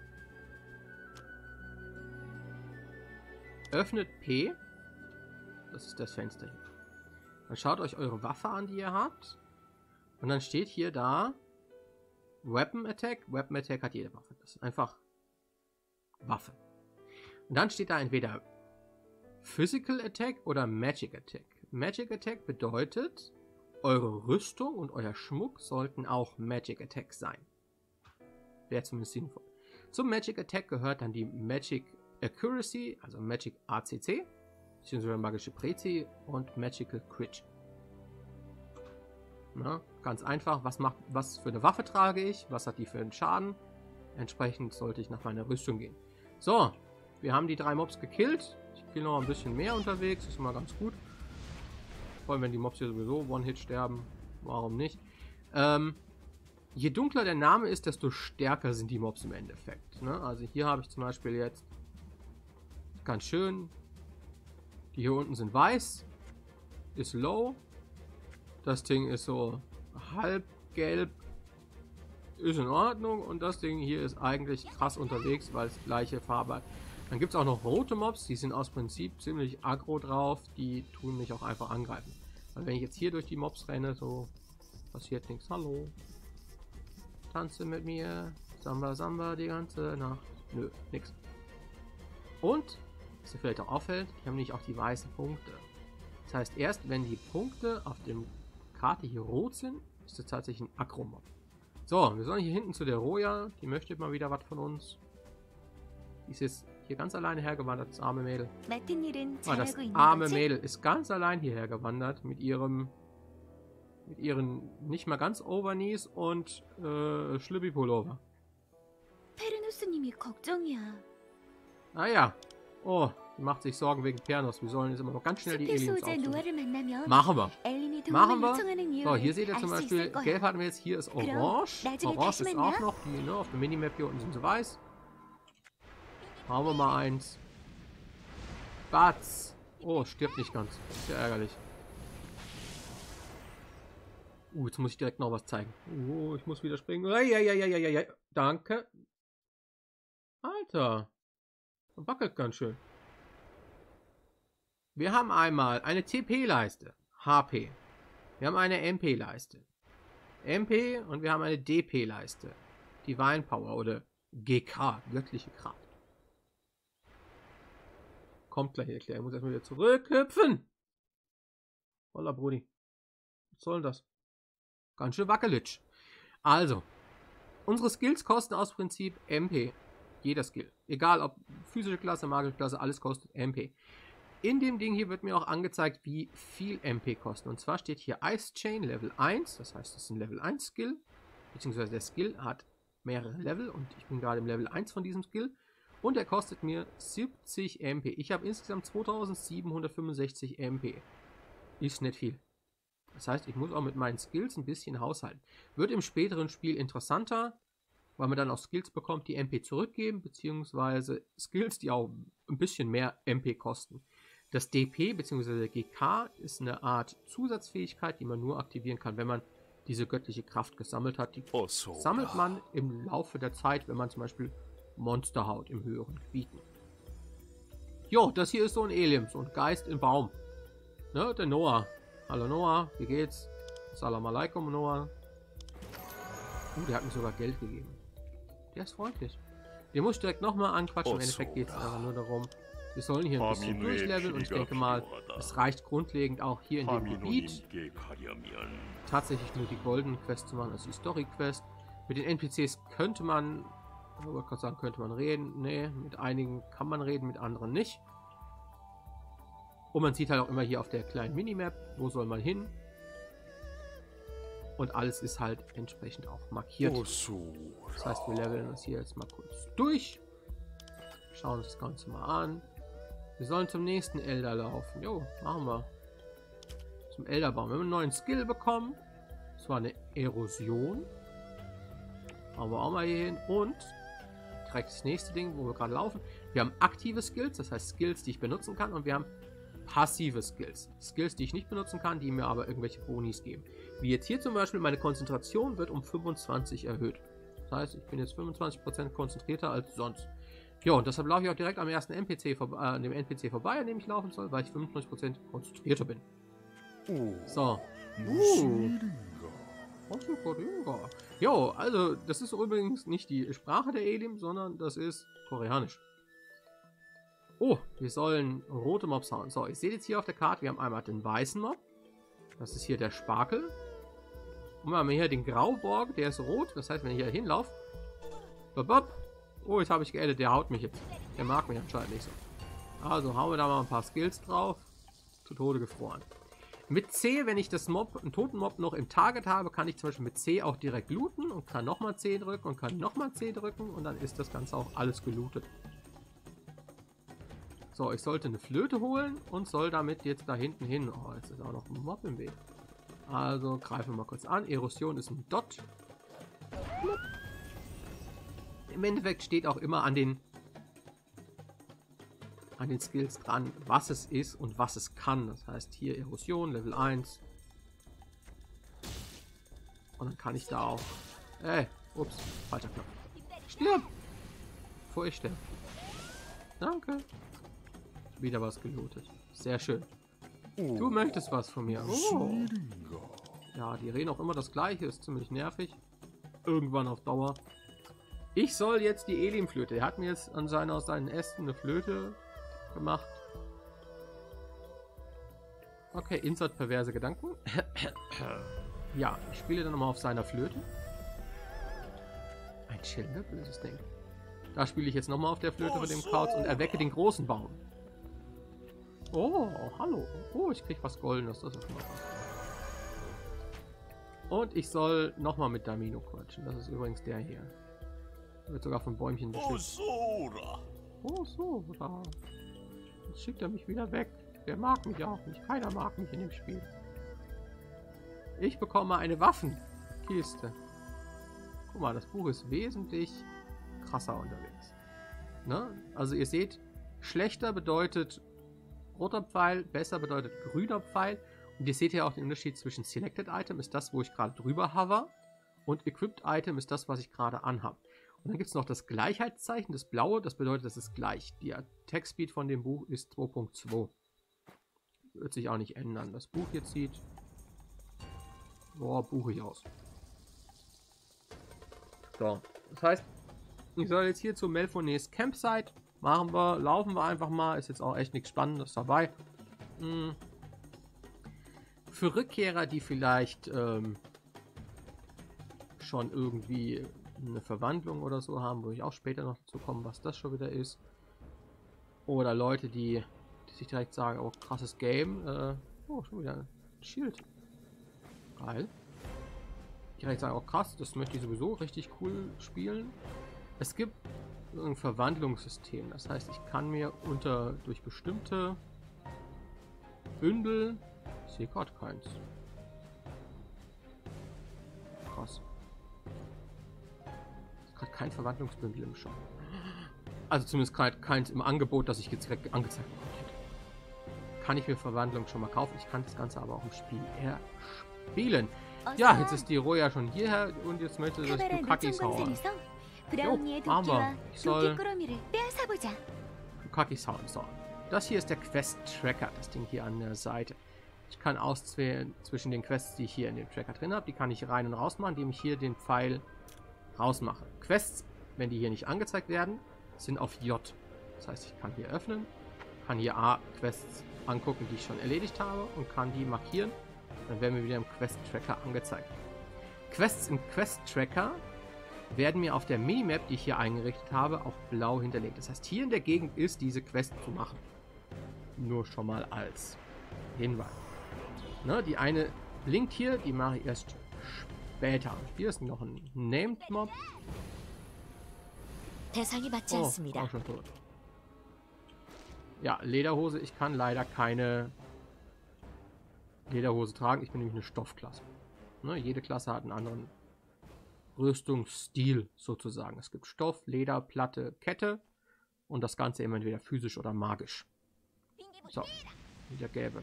Öffnet P. Das ist das Fenster hier. Dann schaut euch eure Waffe an, die ihr habt. Und dann steht hier da Weapon Attack. Weapon Attack hat jede Waffe. Das ist einfach Waffe. Und dann steht da entweder Physical Attack oder Magic Attack. Magic Attack bedeutet, eure Rüstung und euer Schmuck sollten auch Magic Attack sein. Wäre zumindest sinnvoll. Zum Magic Attack gehört dann die Magic Accuracy, also Magic A C C, beziehungsweise magische Prezi und Magical Crit. Na, ganz einfach, was macht, was für eine Waffe trage ich, was hat die für einen Schaden, entsprechend sollte ich nach meiner Rüstung gehen. So, wir haben die drei Mobs gekillt. Ich kill noch ein bisschen mehr unterwegs, ist mal ganz gut. Vor allem, wenn die Mobs hier sowieso One-Hit sterben. Warum nicht? Ähm, je dunkler der Name ist, desto stärker sind die Mobs im Endeffekt. Ne? Also hier habe ich zum Beispiel jetzt ganz schön. Die hier unten sind weiß. Ist low. Das Ding ist so halb gelb. ist in Ordnung. Und das Ding hier ist eigentlich krass unterwegs, weil es gleiche Farbe hat. Dann gibt es auch noch rote Mobs, die sind aus Prinzip ziemlich aggro drauf. Die tun mich auch einfach angreifen. Weil wenn ich jetzt hier durch die Mobs renne, so passiert nichts. Hallo. Tanze mit mir. Samba, Samba die ganze Nacht. Nö, nix. Und, was dir vielleicht auch auffällt, die haben nicht auch die weißen Punkte. Das heißt, erst wenn die Punkte auf der Karte hier rot sind, ist das tatsächlich ein Aggro-Mob. So, wir sollen hier hinten zu der Roja. Die möchte mal wieder was von uns. Die ist jetzt hier ganz alleine hergewandert, das arme Mädel. Ah, das arme Mädel ist ganz allein hierher gewandert mit ihrem mit ihren nicht mal ganz Overknees und äh, Schlüppi-Pullover. Ah ja. Oh, die macht sich Sorgen wegen Pernos. Wir sollen jetzt immer noch ganz schnell die Aliens aufsuchen. Machen wir. Machen wir. So, hier seht ihr zum Beispiel, gelb hatten wir jetzt, hier ist orange. Orange ist auch noch, die, ne, auf der Minimap hier unten sind sie weiß. Hauen wir mal eins. Batz. Oh, stirbt nicht ganz. Sehr ärgerlich. Uh, jetzt muss ich direkt noch was zeigen. Oh, ich muss wieder springen. Ja, ja, ja, ja, ja, ja. Danke. Alter. Wackelt ganz schön. Wir haben einmal eine T P-Leiste. H P. Wir haben eine M P-Leiste. M P und wir haben eine D P-Leiste. Divine Power oder G K. Göttliche Kraft. Kommt gleich erklären. Ich muss erstmal wieder zurückhüpfen. Holla, Brudi. Was soll denn das? Ganz schön wackelig. Also, unsere Skills kosten aus Prinzip M P. Jeder Skill. Egal ob physische Klasse, magische Klasse, alles kostet M P. In dem Ding hier wird mir auch angezeigt, wie viel M P kosten. Und zwar steht hier Ice Chain Level eins. Das heißt, das ist ein Level eins Skill. Beziehungsweise der Skill hat mehrere Level. Und ich bin gerade im Level eins von diesem Skill. Und er kostet mir siebzig M P. Ich habe insgesamt zweitausendsiebenhundertfünfundsechzig M P. Ist nicht viel. Das heißt, ich muss auch mit meinen Skills ein bisschen haushalten. Wird im späteren Spiel interessanter, weil man dann auch Skills bekommt, die M P zurückgeben, beziehungsweise Skills, die auch ein bisschen mehr M P kosten. Das D P bzw. G K ist eine Art Zusatzfähigkeit, die man nur aktivieren kann, wenn man diese göttliche Kraft gesammelt hat. Die oh, so. sammelt man im Laufe der Zeit, wenn man zum Beispiel Monster haut im höheren Gebieten. Jo, das hier ist so ein Alien, so ein Geist im Baum. Ne, der Noah. Hallo Noah, wie geht's? Salam alaikum Noah. Uh, der hat mir sogar Geld gegeben. Der ist freundlich. Den muss ich direkt nochmal anquatschen. Oh, Im Endeffekt so. geht es einfach nur darum, wir sollen hier ein bisschen durchleveln und ich denke mal, es reicht grundlegend auch hier in dem Gebiet tatsächlich nur die Golden Quest zu machen, also die Story Quest. Mit den N P Cs könnte man, ich wollte gerade sagen, könnte man reden. Nee, mit einigen kann man reden, mit anderen nicht. Und man sieht halt auch immer hier auf der kleinen Minimap, wo soll man hin. Und alles ist halt entsprechend auch markiert. Oh, so. Das heißt, wir leveln uns hier jetzt mal kurz durch. Schauen uns das Ganze mal an. Wir sollen zum nächsten Elder laufen. Jo, machen wir. Zum Elderbaum. Wir haben einen neuen Skill bekommen. Das war eine Erosion. Machen wir auch mal hier hin. Und direkt das nächste Ding, wo wir gerade laufen. Wir haben aktive Skills, das heißt Skills, die ich benutzen kann. Und wir haben passive Skills. Skills, die ich nicht benutzen kann, die mir aber irgendwelche Bonis geben. Wie jetzt hier zum Beispiel, meine Konzentration wird um fünfundzwanzig erhöht. Das heißt, ich bin jetzt fünfundzwanzig Prozent konzentrierter als sonst. Ja, und deshalb laufe ich auch direkt am ersten N P C vor, äh, an dem N P C vorbei, an dem ich laufen soll, weil ich fünfundneunzig Prozent konzentrierter bin. Oh. So. Uh. Jo, also das ist übrigens nicht die Sprache der Elim, sondern das ist Koreanisch. Oh, wir sollen rote Mobs hauen. So, ihr seht jetzt hier auf der Karte, wir haben einmal den weißen Mob. Das ist hier der Sparkel. Und wir haben hier den Grauborg, der ist rot. Das heißt, wenn ich hier hinlaufe... Oh, jetzt habe ich geedit, der haut mich jetzt. Der mag mich anscheinend nicht so. Also hauen wir da mal ein paar Skills drauf. Zu Tode gefroren. Mit C, wenn ich das Mob, einen toten Mob noch im Target habe, kann ich zum Beispiel mit C auch direkt looten und kann nochmal C drücken und kann nochmal C drücken und dann ist das Ganze auch alles gelootet. So, ich sollte eine Flöte holen und soll damit jetzt da hinten hin. Oh, jetzt ist auch noch ein Mob im Weg. Also greifen wir mal kurz an. Erosion ist ein Dot. Im Endeffekt steht auch immer an den an den Skills dran, was es ist und was es kann. Das heißt hier Erosion, Level eins. Und dann kann ich da auch... Ey, Ups, falscher Knopf. Stirb! Bevor ich sterbe. Danke. Wieder was gelootet. Sehr schön. Du möchtest was von mir. Oh. Ja, die reden auch immer das Gleiche. Ist ziemlich nervig. Irgendwann auf Dauer. Ich soll jetzt die Elim-Flöte. Er hat mir jetzt an seiner, aus seinen Ästen eine Flöte gemacht. Okay, insert perverse Gedanken. Ja, ich spiele dann nochmal auf seiner Flöte. Ein Chill, ne? Böses Ding. Da spiele ich jetzt nochmal auf der Flöte von dem Kauz und erwecke den großen Baum. Oh, hallo. Oh, ich krieg was Goldenes. Das ist schon mal was. Und ich soll nochmal mit Damino quatschen. Das ist übrigens der hier. Wird sogar von Bäumchen beschützt. Oh, so. Jetzt schickt er mich wieder weg. Der mag mich auch nicht. Keiner mag mich in dem Spiel. Ich bekomme eine Waffenkiste. Guck mal, das Buch ist wesentlich krasser unterwegs. Ne? Also ihr seht, schlechter bedeutet roter Pfeil, besser bedeutet grüner Pfeil. Und ihr seht ja auch den Unterschied zwischen Selected Item ist das, wo ich gerade drüber hover, und Equipped Item ist das, was ich gerade anhabe. Und dann gibt es noch das Gleichheitszeichen, das blaue, das bedeutet, das ist gleich. Die Attack Speed von dem Buch ist zwei Punkt zwei. Wird sich auch nicht ändern. Das Buch jetzt sieht... Boah, buche ich aus. So, das heißt, ich soll jetzt hier zu Melphones Campsite. Machen wir, laufen wir einfach mal. Ist jetzt auch echt nichts Spannendes dabei. Hm. Für Rückkehrer, die vielleicht ähm, schon irgendwie eine Verwandlung oder so haben, wo ich auch später noch dazu komme, was das schon wieder ist. Oder Leute, die, die sich direkt sagen, oh, krasses Game. Äh, oh, schon wieder ein Schild. Geil. Die direkt sagen, oh krass, das möchte ich sowieso richtig cool spielen. Es gibt ein Verwandlungssystem. Das heißt, ich kann mir unter durch bestimmte Bündel... Ich sehe gerade keins. Krass. Ist gerade kein Verwandlungsbündel im Shop. Also zumindest gerade keins im Angebot, das ich jetzt direkt angezeigt bekommen hätte. Kann ich mir Verwandlung schon mal kaufen. Ich kann das Ganze aber auch im Spiel erspielen. Ja, jetzt ist die Roya schon hierher und jetzt möchte ich das Bukakis hauen. Jo, machen wir. Ich soll Bukakis hauen. So. Das hier ist der Quest-Tracker, das Ding hier an der Seite. Ich kann auswählen zwischen den Quests, die ich hier in dem Tracker drin habe. Die kann ich rein und raus machen, indem ich hier den Pfeil rausmache. Quests, wenn die hier nicht angezeigt werden, sind auf J. Das heißt, ich kann hier öffnen, kann hier A Quests angucken, die ich schon erledigt habe und kann die markieren. Dann werden mir wieder im Quest-Tracker angezeigt. Quests im Quest-Tracker werden mir auf der Minimap, die ich hier eingerichtet habe, auch blau hinterlegt. Das heißt, hier in der Gegend ist diese Quest zu machen. Nur schon mal als Hinweis. Ne, die eine blinkt hier, die mache ich erst später. Hier ist noch ein Named Mob. Oh, auch schon tot. Ja, Lederhose. Ich kann leider keine Lederhose tragen. Ich bin nämlich eine Stoffklasse. Ne, jede Klasse hat einen anderen Rüstungsstil sozusagen. Es gibt Stoff, Leder, Platte, Kette und das Ganze immer entweder physisch oder magisch. So, wieder gelbe.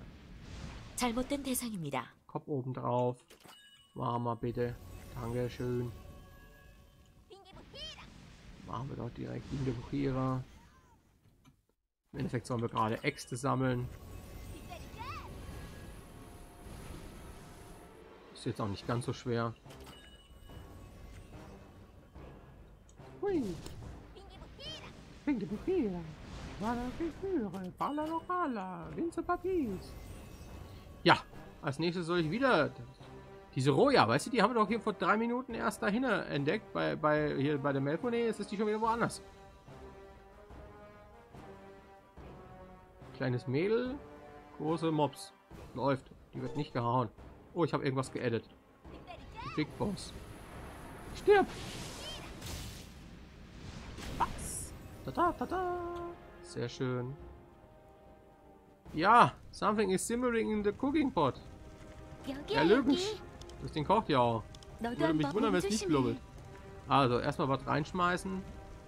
Kopf oben drauf. Machen wir bitte. Dankeschön. Machen wir doch direkt in die Buchierer. Im Endeffekt sollen wir gerade Äxte sammeln. Ist jetzt auch nicht ganz so schwer. Hui. Pinke Buchierer. Ja, als nächstes soll ich wieder diese Roya, weißt du, die haben wir doch hier vor drei Minuten erst dahin entdeckt, bei, bei, hier bei der Melphone, jetzt ist die schon wieder woanders. Kleines Mädel, große Mobs, läuft, die wird nicht gehauen. Oh, ich habe irgendwas geedit. Die Big Boss. Stirb! Was? Tada, tada. Sehr schön. Ja, something is simmering in the cooking pot. Ja, logisch. Das Ding kocht ja auch. Würde mich wundern, wenn es nicht blubbelt. Also, erstmal was reinschmeißen.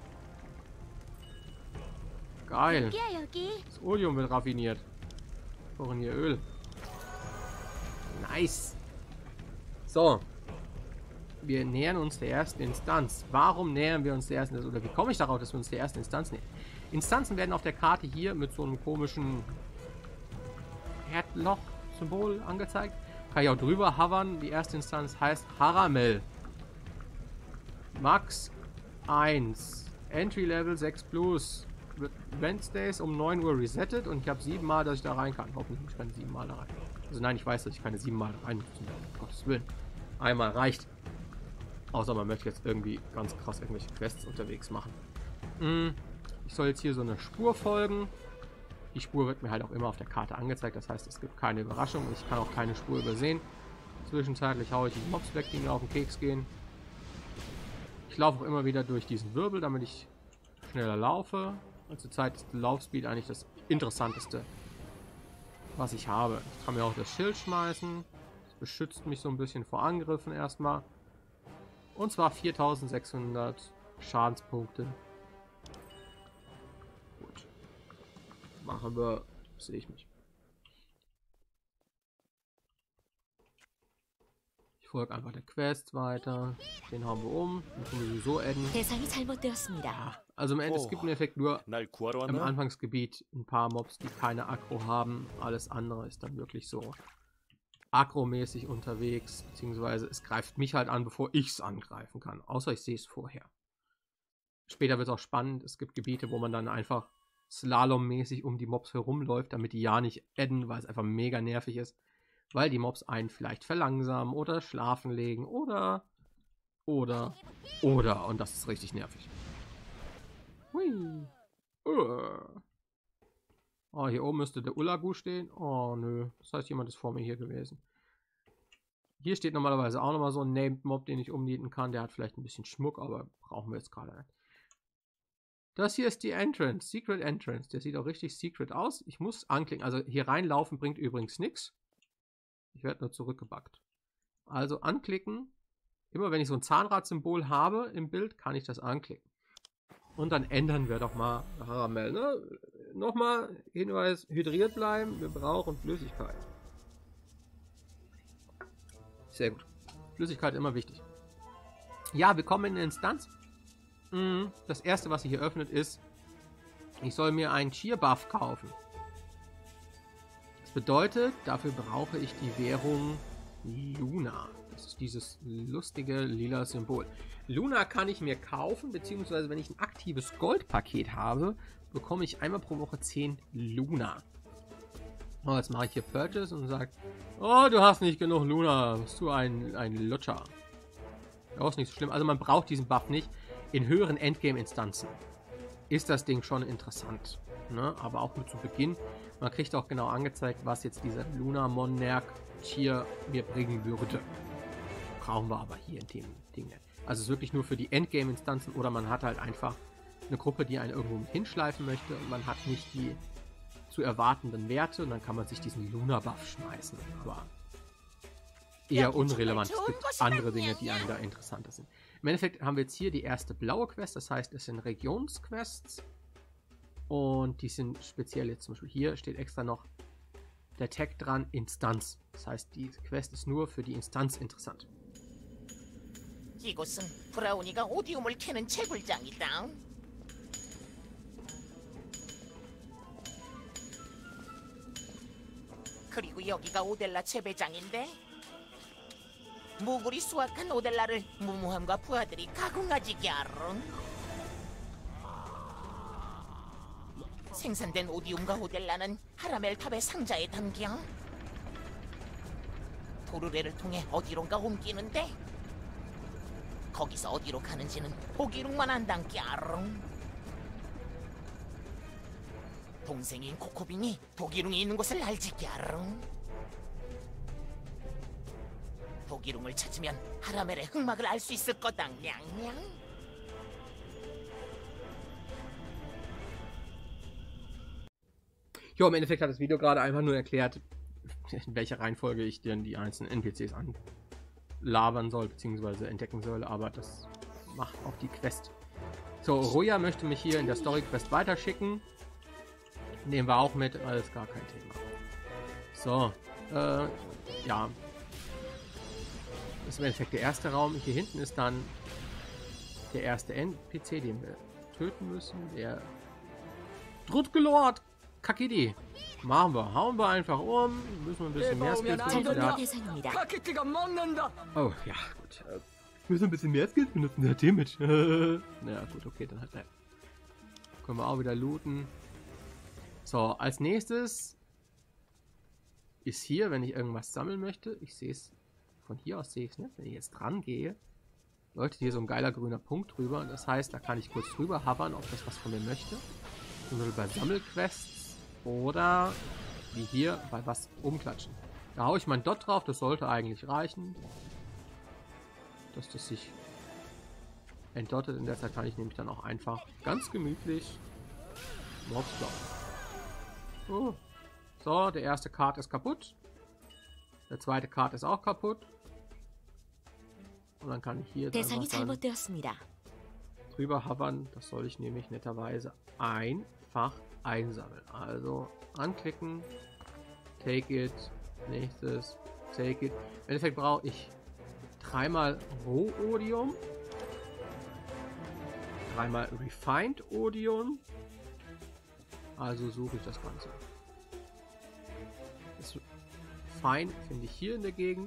Geil. Das Oleum wird raffiniert. Wir brauchen hier Öl. Nice. So. wir nähern uns der ersten Instanz. Warum nähern wir uns der ersten Instanz? Oder wie komme ich darauf, dass wir uns der ersten Instanz nähern? Instanzen werden auf der Karte hier mit so einem komischen Erdloch-Symbol angezeigt. Kann ich auch drüber hovern. Die erste Instanz heißt Haramel. Max eins. Entry Level sechs plus. Wird Wednesdays um neun Uhr resettet und ich habe sieben Mal, dass ich da rein kann. Hoffentlich ich keine sieben Mal da rein. Also nein, ich weiß, dass ich keine sieben Mal da rein muss. Um Gottes Willen. Einmal reicht. Außer man möchte jetzt irgendwie ganz krass irgendwelche Quests unterwegs machen. Ich soll jetzt hier so eine Spur folgen. Die Spur wird mir halt auch immer auf der Karte angezeigt. Das heißt, es gibt keine Überraschung. Ich kann auch keine Spur übersehen. Zwischenzeitlich haue ich die Mobs weg, die mir auf den Keks gehen. Ich laufe auch immer wieder durch diesen Wirbel, damit ich schneller laufe. Und zurzeit ist der Laufspeed eigentlich das Interessanteste, was ich habe. Ich kann mir auch das Schild schmeißen. Das beschützt mich so ein bisschen vor Angriffen erstmal. Und zwar viertausendsechshundert Schadenspunkte. Gut. Machen wir. Sehe ich mich. Ich folge einfach der Quest weiter. Den haben wir um. Den können wir sowieso adden. Ja, also im Endeffekt, es gibt im Endeffekt nur im Anfangsgebiet ein paar Mobs, die keine Aggro haben. Alles andere ist dann wirklich so Aggro-mäßig unterwegs, beziehungsweise es greift mich halt an, bevor ich es angreifen kann. Außer ich sehe es vorher. Später wird es auch spannend. Es gibt Gebiete, wo man dann einfach Slalom-mäßig um die Mobs herumläuft, damit die ja nicht adden, weil es einfach mega nervig ist. Weil die Mobs einen vielleicht verlangsamen oder schlafen legen oder, oder, oder. Und das ist richtig nervig. Hui. Uh. Oh, hier oben müsste der Ulagu stehen. Oh, nö. Das heißt, jemand ist vor mir hier gewesen. Hier steht normalerweise auch nochmal so ein Named Mob, den ich umnieten kann. Der hat vielleicht ein bisschen Schmuck, aber brauchen wir jetzt gerade nicht. Das hier ist die Entrance. Secret Entrance. Der sieht auch richtig secret aus. Ich muss anklicken. Also hier reinlaufen bringt übrigens nichts. Ich werde nur zurückgebackt. Also anklicken. Immer wenn ich so ein Zahnrad-Symbol habe im Bild, kann ich das anklicken. Und dann ändern wir doch mal Haramel. Ne? Nochmal Hinweis, hydriert bleiben. Wir brauchen Flüssigkeit. Sehr gut. Flüssigkeit immer wichtig. Ja, wir kommen in eine Instanz. Das erste, was sich hier öffnet, ist, ich soll mir einen Cheer-Buff kaufen. Das bedeutet, dafür brauche ich die Währung Luna. Das ist dieses lustige lila Symbol. Luna kann ich mir kaufen, beziehungsweise wenn ich ein aktives Goldpaket habe, bekomme ich einmal pro Woche zehn Luna. Oh, jetzt mache ich hier Purchase und sage, oh, du hast nicht genug Luna, bist du ein, ein Lutscher. Das ist nicht so schlimm. Also man braucht diesen Buff nicht. In höheren Endgame-Instanzen ist das Ding schon interessant. Ne? Aber auch nur zu Beginn. Man kriegt auch genau angezeigt, was jetzt dieser Luna Monarch Cheer mir bringen würde. Brauchen wir aber hier in dem Ding nicht. Also es ist wirklich nur für die Endgame-Instanzen oder man hat halt einfach eine Gruppe, die einen irgendwo mit hinschleifen möchte und man hat nicht die zu erwartenden Werte und dann kann man sich diesen Luna-Buff schmeißen. Aber eher unrelevant. Es gibt andere Dinge, die einem da interessanter sind. Im Endeffekt haben wir jetzt hier die erste blaue Quest, das heißt, es sind Regionsquests und die sind speziell jetzt zum Beispiel hier steht extra noch der Tag dran, Instanz. Das heißt, die Quest ist nur für die Instanz interessant. 이곳은 브라우니가 오디움을 캐는 채굴장이다. 그리고 여기가 오델라 재배장인데 무굴이 수확한 오델라를 무무함과 부하들이 가공하지게 하러 생산된 오디움과 오델라는 하라멜 탑의 상자에 담겨 도르래를 통해 어디론가 옮기는데 거기서 어디로 가는지는 호기룩만 안담게 알아. 동생인 코코빈이 도기룽이 있는 곳을 알지게 알아. 도기룽을 찾으면 하라멜의 흑막을 알 수 있을 거다. 냥냥. Jo, im Endeffekt hat das Video gerade einfach nur erklärt, in welcher Reihenfolge ich denn die einzelnen N P Cs anlabern soll, beziehungsweise entdecken soll, aber das macht auch die Quest. So, Roya möchte mich hier in der Story-Quest weiterschicken. Nehmen wir auch mit, alles gar kein Thema. So, äh, ja. Das ist im Endeffekt der erste Raum. Hier hinten ist dann der erste N P C, den wir töten müssen. Der Drutgelord Kakidi. Machen wir. Hauen wir einfach um. Müssen wir ein bisschen mehr Skills benutzen. Der hat... Oh, ja, gut. Wir müssen ein bisschen mehr Skills benutzen. Der hat Damage. Ja, gut, okay, dann halt. Können wir auch wieder looten. So, als nächstes ist hier, wenn ich irgendwas sammeln möchte. Ich sehe es. Von hier aus sehe ich es nicht. Wenn ich jetzt dran gehe, leuchtet hier so ein geiler grüner Punkt drüber. Das heißt, da kann ich kurz drüber hovern, ob das was von mir möchte. Zum Beispiel bei Sammelquests oder wie hier bei was umklatschen. Da haue ich mein Dot drauf. Das sollte eigentlich reichen. Dass das sich entdottet. In der Zeit kann ich nämlich dann auch einfach ganz gemütlich Mobs klauen. Oh. So, der erste Kart ist kaputt. Der zweite Kart ist auch kaputt. Und dann kann ich hier jetzt einfach dann drüber hovern. Das soll ich nämlich netterweise einfach einsammeln. Also anklicken. Take it. Nächstes. Take it. Im Endeffekt brauche ich dreimal Rohodium. Dreimal Refined Odium. Also suche ich das Ganze. Das Fein finde ich hier in der Gegend.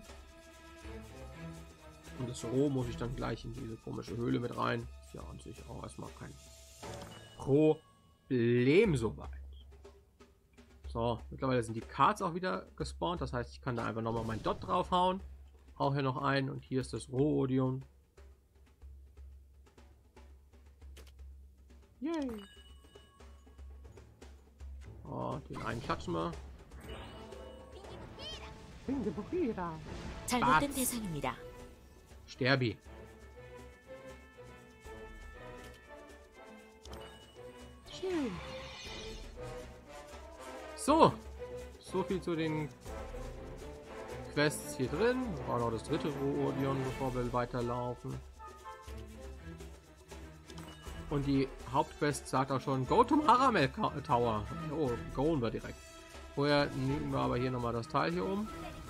Und das Roh muss ich dann gleich in diese komische Höhle mit rein. Ist ja an sich auch erstmal kein Problem soweit. So, mittlerweile sind die Cards auch wieder gespawnt. Das heißt, ich kann da einfach nochmal mein Dot draufhauen. Auch hier noch ein. Und hier ist das Rohodium. Yay! Oh, den einen klatschen wir. 잘못된 대상입니다. Sterbi. So. So viel zu den Quests hier drin. War noch das dritte Rohodium, bevor wir weiterlaufen. Und die Hauptquest sagt auch schon, go to Haramel Tower. Oh, goen wir direkt. Vorher nehmen wir aber hier nochmal das Teil hier um.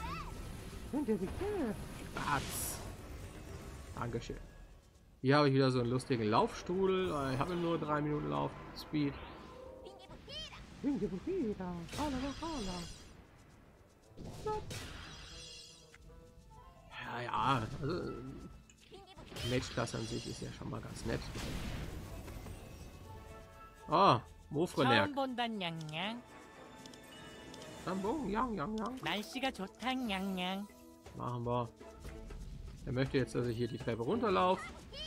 Batz. Dankeschön. Hier habe ich wieder so einen lustigen Laufstuhl. Ich habe nur drei Minuten Lauf. Speed. Ja, ja. Also, Mage-Klasse an sich ist ja schon mal ganz nett. Ah, Mofrenerk. 본단 냥냥. Jambon, yang, yang, yang. 날씨가 좋다 냥냥. Machen wir. Er möchte jetzt, dass ich hier die Treppe runterlaufe.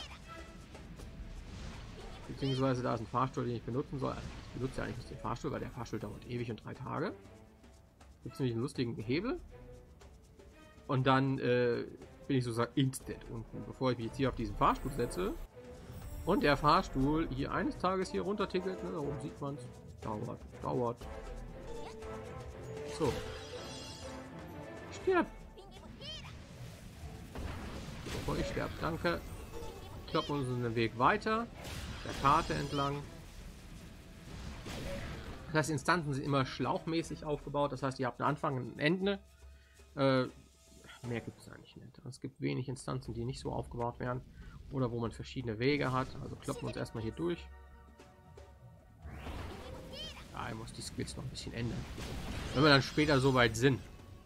Beziehungsweise da ist ein Fahrstuhl, den ich benutzen soll. Ich benutze ja eigentlich den Fahrstuhl, weil der Fahrstuhl dauert ewig und drei Tage. Gibt es nämlich einen lustigen Hebel. Und dann äh, bin ich sozusagen instant unten, bevor ich mich jetzt hier auf diesen Fahrstuhl setze. Und der Fahrstuhl hier eines Tages hier runter tickelt. Ne, da oben sieht man es. Dauert, dauert. So. Stirb! Bevor ich sterbe. Danke. Kloppen uns den Weg weiter. Der Karte entlang. Das heißt, Instanzen sind immer schlauchmäßig aufgebaut. Das heißt, ihr habt einen Anfang und ein Ende. Äh, mehr gibt es eigentlich nicht. Es gibt wenig Instanzen, die nicht so aufgebaut werden. Oder wo man verschiedene Wege hat. Also kloppen wir uns erstmal hier durch. Ja, ich muss die Skills noch ein bisschen ändern. Wenn wir dann später so weit sind.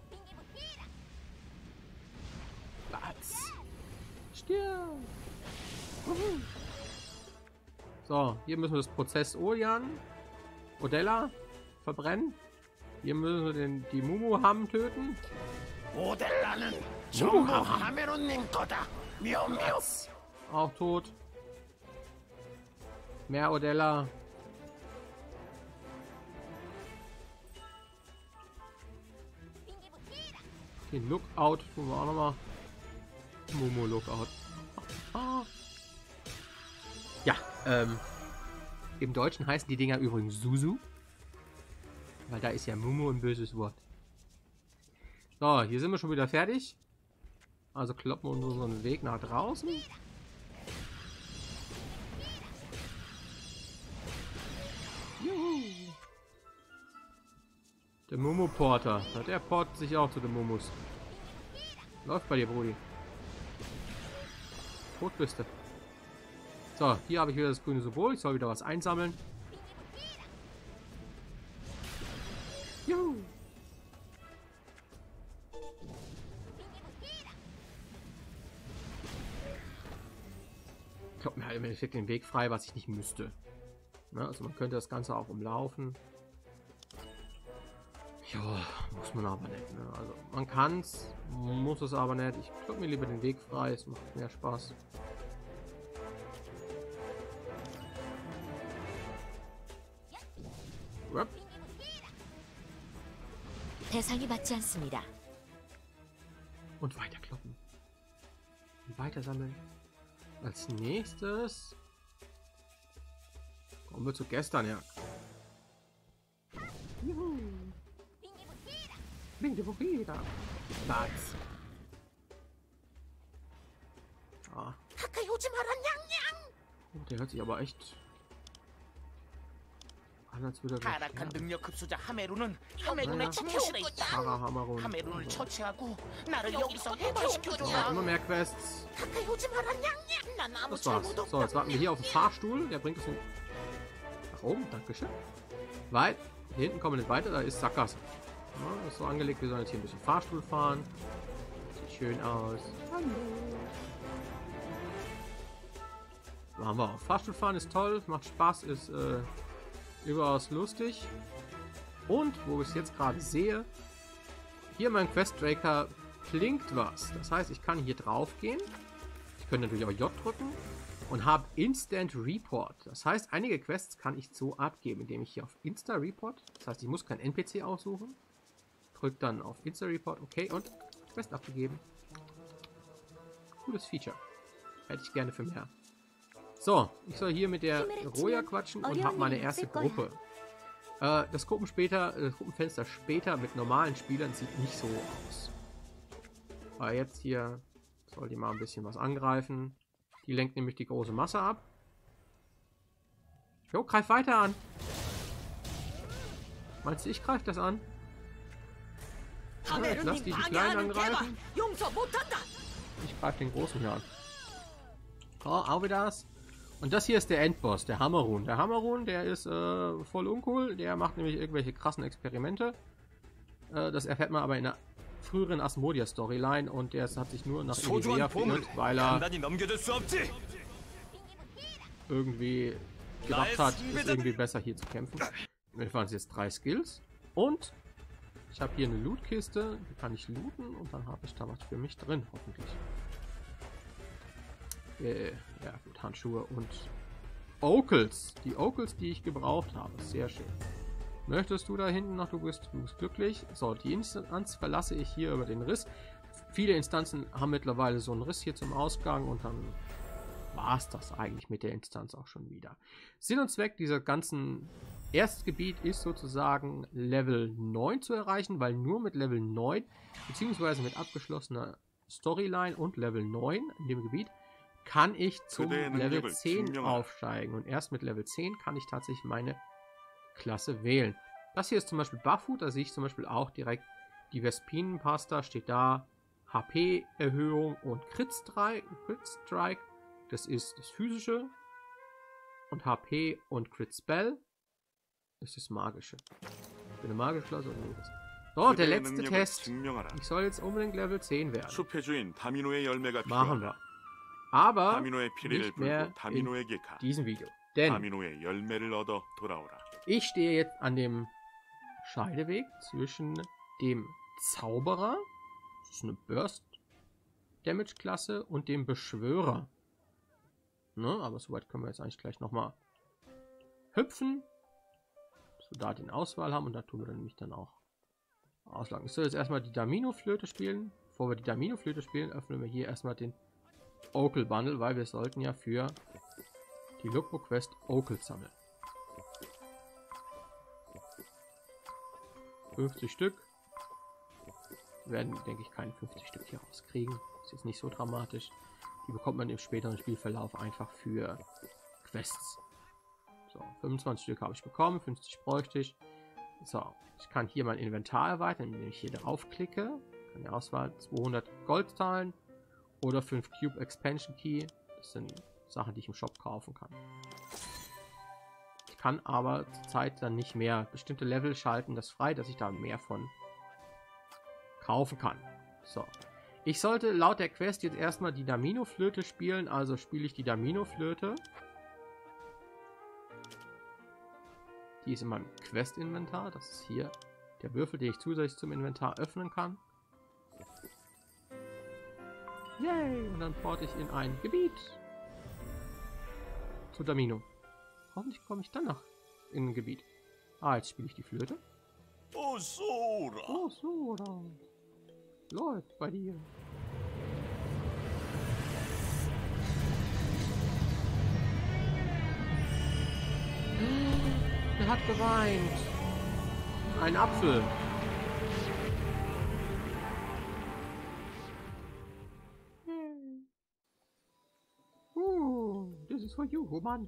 Platz. Stirb. So, hier müssen wir das Prozess Olian, Odella verbrennen. Hier müssen wir den, die Mumu-Ham töten. 오델라는 전부 하메론님 거다. 미오미오. Auch tot. Mehr Odella. Den Lookout tun wir auch nochmal. Mumu Lookout. Ah. Ja, ähm. Im Deutschen heißen die Dinger übrigens Suzu. Weil da ist ja Mumu ein böses Wort. So, hier sind wir schon wieder fertig. Also kloppen wir unseren Weg nach draußen. Juhu. Der Mumu Porter. Der portet sich auch zu den Mumus. Läuft bei dir, Brudi. Tot bist du. So, hier habe ich wieder das grüne Symbol. Ich soll wieder was einsammeln. Juhu. Ich glaube mir halt im Endeffekt den Weg frei, was ich nicht müsste. Na, also man könnte das Ganze auch umlaufen. Ja, muss man aber nicht. Ne? Also man kann es, muss es aber nicht. Ich glaube mir lieber den Weg frei, es macht mehr Spaß. Rup. 대상이 맞지 않습니다. Und weiter kloppen. Und weiter sammeln. Als nächstes kommen wir zu gestern, ja. Juhu. Bingibogida. Platz. Ah. 가까이 오지 마라, 냥냥. Oh, der hört sich aber echt an, als würde er gleich 타락한 sterben. 능력 흡수자 하메룬은 하메룬의 아. 침실에 있다. Tara Hammerun. 하메룬을 처치하고 나를 여기서 Ja, 해체시켜주마. immer mehr Quests. 가까이 오지 마라, 냥냥. 난 아무 Das war's. 잘못 So, jetzt warten wir hier auf den Fahrstuhl. Der bringt uns hin- nach oben. Dankeschön. Weit. Hier hinten kommen wir nicht weiter. Da ist Sackgasse. Ja, das ist so angelegt. Wir sollen jetzt hier ein bisschen Fahrstuhl fahren. Sieht schön aus. Hallo. Machen wir auch. Fahrstuhl fahren ist toll. Macht Spaß. Ist äh, überaus lustig. Und, wo ich es jetzt gerade sehe, hier mein Quest-Tracker blinkt was. Das heißt, ich kann hier drauf gehen. Ich könnte natürlich auch J drücken und habe Instant Report. Das heißt, einige Quests kann ich so abgeben, indem ich hier auf Insta Report, das heißt, ich muss kein N P C aussuchen, drücke dann auf Insta Report, okay, und Quest abgegeben. Cooles Feature. Hätte ich gerne für mehr. So, ich soll hier mit der Roja quatschen und habe meine erste Gruppe. Äh, das Gruppen später, das Gruppenfenster später mit normalen Spielern sieht nicht so aus. Aber jetzt hier soll die mal ein bisschen was angreifen. Die lenkt nämlich die große Masse ab. Jo, greif weiter an. Meinst du, ich greife das an? Ja, lass die, die Kleinen angreifen. Ich greife den Großen hier an. Oh, auch wieder das. Und das hier ist der Endboss, der Hammerun. Der Hammerun, der ist äh, voll uncool. Der macht nämlich irgendwelche krassen Experimente. Äh, das erfährt man aber in der früheren Asmodia-Storyline. Und der hat sich nur nach Elivea verirrt, weil er irgendwie gedacht hat, ist irgendwie besser hier zu kämpfen. Mir waren es jetzt drei Skills. Und ich habe hier eine Lootkiste. Die kann ich looten. Und dann habe ich da was für mich drin, hoffentlich. Äh, ja gut, Handschuhe und Okels. Die Okels, die ich gebraucht habe. Sehr schön. Möchtest du da hinten noch? Du bist, du bist glücklich. So, die Instanz verlasse ich hier über den Riss. Viele Instanzen haben mittlerweile so einen Riss hier zum Ausgang und dann war es das eigentlich mit der Instanz auch schon wieder. Sinn und Zweck dieser ganzen Erstgebiet ist sozusagen Level neun zu erreichen, weil nur mit Level neun beziehungsweise mit abgeschlossener Storyline und Level neun in dem Gebiet kann ich zum Level zehn aufsteigen. Und erst mit Level zehn kann ich tatsächlich meine Klasse wählen. Das hier ist zum Beispiel Barfoot. Da sehe ich zum Beispiel auch direkt die Vespinenpasta. Steht da H P-Erhöhung und Crit Strike. Crit Strike. Das ist das Physische. Und H P und Crit Spell. Das ist das Magische. Ich bin eine magische Klasse. So, der letzte Test. Ich soll jetzt unbedingt Level zehn werden. Machen wir. Aber nicht mehr in diesem Video. Denn ich stehe jetzt an dem Scheideweg zwischen dem Zauberer, das ist eine Burst Damage Klasse, und dem Beschwörer. Ne, aber soweit können wir jetzt eigentlich gleich nochmal hüpfen, dass wir da den Auswahl haben, und da tun wir dann nämlich dann auch auslagen. Ich soll jetzt erstmal die Damino-Flöte spielen. Bevor wir die Damino-Flöte spielen, öffnen wir hier erstmal den Okel Bundle, weil wir sollten ja für die Lookbook Quest Okel sammeln. fünfzig Stück. Wir werden, denke ich, keine fünfzig Stück hier rauskriegen. Ist jetzt nicht so dramatisch. Die bekommt man im späteren Spielverlauf einfach für Quests. So, fünfundzwanzig Stück habe ich bekommen, fünfzig bräuchte ich. So, ich kann hier mein Inventar erweitern, indem ich hier drauf klicke. Kann die Auswahl zweihundert Gold zahlen oder fünf Cube Expansion Key. Das sind Sachen, die ich im Shop kaufen kann. Ich kann aber zurzeit dann nicht mehr bestimmte Level schalten, das frei, dass ich da mehr von kaufen kann. So. Ich sollte laut der Quest jetzt erstmal die Damino-Flöte spielen, also spiele ich die Damino-Flöte. Die ist in meinem Quest-Inventar. Das ist hier der Würfel, den ich zusätzlich zum Inventar öffnen kann. Yay! Und dann porte ich in ein Gebiet. Zu Damino. Hoffentlich komme ich dann noch in ein Gebiet. Ah, jetzt spiele ich die Flöte. Oh, Sora! Oh, Sora! Läuft bei dir. Er hat geweint. Ein Apfel. Uh, this is for you, oh Mann.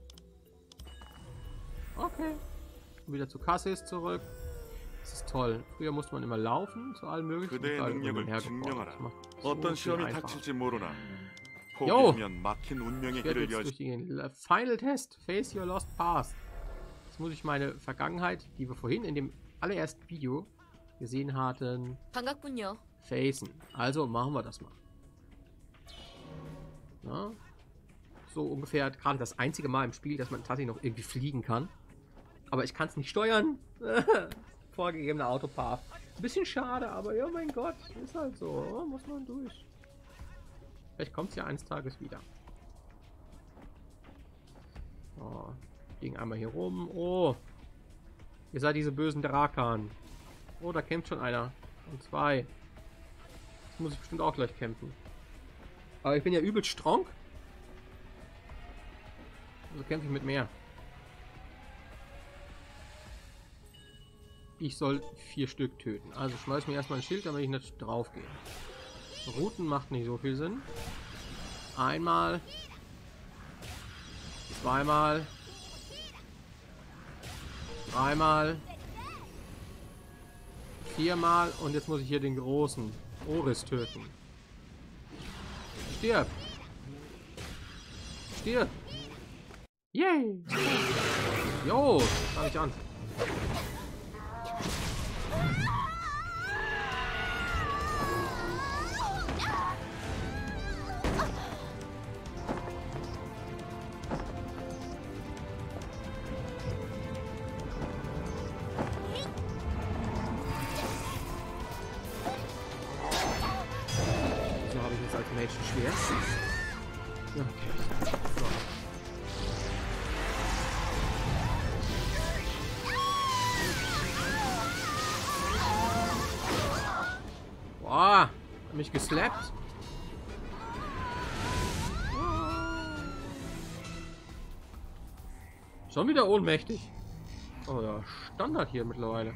Okay. Und wieder zu Cassis zurück. Das ist toll. Früher musste man immer laufen zu allen möglichen. 그대의 능력을 증명하라. 어떤 시험이 닥칠지 모르나. 포기하면 막힌 운명의 길을 열. Final Test. Face your lost past. Jetzt muss ich meine Vergangenheit, die wir vorhin in dem allerersten Video gesehen hatten, 반갑군요. facen. Also machen wir das mal. Na? So ungefähr gerade das einzige Mal im Spiel, dass man tatsächlich noch irgendwie fliegen kann. Aber ich kann es nicht steuern. Vorgegebener Autopath. Ein bisschen schade, aber ja, mein Gott, ist halt so. Muss man durch. Vielleicht kommt es ja eines Tages wieder. Oh, ging einmal hier rum. Oh, ihr seid diese bösen Drakan. Oh, da kämpft schon einer. Und zwei. Jetzt muss ich bestimmt auch gleich kämpfen. Aber ich bin ja übelst strong. Also kämpfe ich mit mehr. Ich soll vier Stück töten. Also schmeiß mir erstmal ein Schild, damit ich nicht drauf gehe. Routen macht nicht so viel Sinn. Einmal. Zweimal. Dreimal. Viermal. Und jetzt muss ich hier den großen Oris töten. Stirb. Stirb. Yay. Jo, fange ich an. Schwer. Okay. So. Boah, hat mich geslappt. Schon wieder ohnmächtig. Oh ja, Standard hier mittlerweile.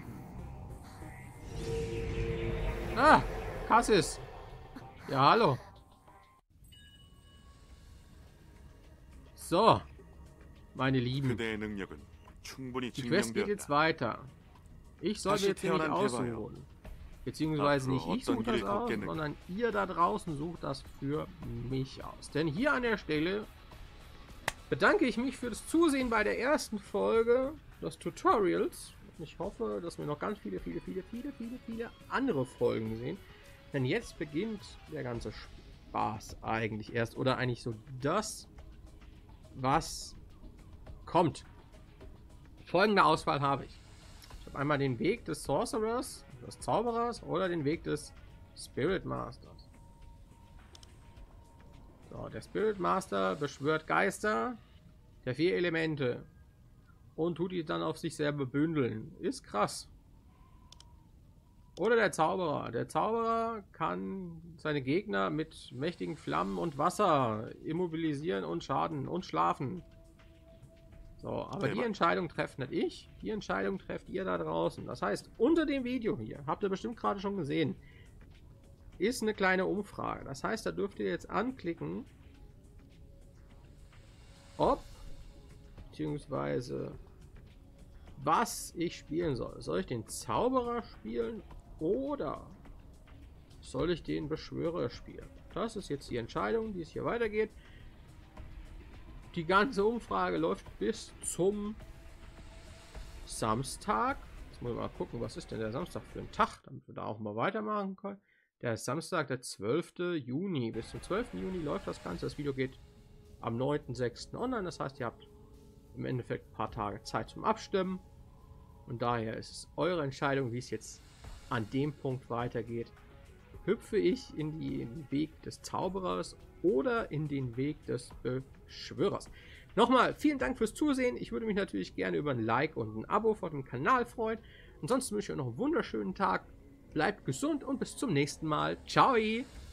Ah, Cassis. Ja, hallo. So, meine Lieben. Die Quest geht jetzt weiter. Ich soll mir jetzt hier nicht aussuchen. Beziehungsweise nicht ich suche das aus, sondern ihr da draußen sucht das für mich aus. Denn hier an der Stelle bedanke ich mich für das Zusehen bei der ersten Folge des Tutorials. Ich hoffe, dass wir noch ganz viele, viele, viele, viele, viele, viele andere Folgen sehen. Denn jetzt beginnt der ganze Spaß eigentlich erst. Oder eigentlich so das, was kommt. Folgende Auswahl habe ich. Ich habe einmal den Weg des Sorcerers, des Zauberers, oder den Weg des Spirit Masters. So, der Spirit Master beschwört Geister der vier Elemente und tut die dann auf sich selber bündeln. Ist krass. Oder der Zauberer. Der Zauberer kann seine Gegner mit mächtigen Flammen und Wasser immobilisieren und schaden und schlafen. So, aber die Entscheidung trefft nicht ich. Die Entscheidung trefft ihr da draußen. Das heißt, unter dem Video hier, habt ihr bestimmt gerade schon gesehen, ist eine kleine Umfrage. Das heißt, da dürft ihr jetzt anklicken, ob, beziehungsweise was ich spielen soll. Soll ich den Zauberer spielen oder soll ich den Beschwörer spielen? Das ist jetzt die Entscheidung, die es hier weitergeht. die ganze Umfrage läuft bis zum Samstag. Jetzt muss ich mal gucken, was ist denn der Samstag für ein Tag, damit wir da auch mal weitermachen können. Der ist Samstag, der zwölfte Juni. Bis zum zwölften Juni läuft das Ganze. Das Video geht am neunten sechsten online. Das heißt, ihr habt im Endeffekt ein paar Tage Zeit zum Abstimmen. Und daher ist es eure Entscheidung, wie es jetzt an dem Punkt weitergeht. Hüpfe ich in, die, in den Weg des Zauberers oder in den Weg des Beschwörers? Nochmal, vielen Dank fürs Zusehen. Ich würde mich natürlich gerne über ein Like und ein Abo vor dem Kanal freuen. Ansonsten wünsche ich euch noch einen wunderschönen Tag. Bleibt gesund und bis zum nächsten Mal. Ciao!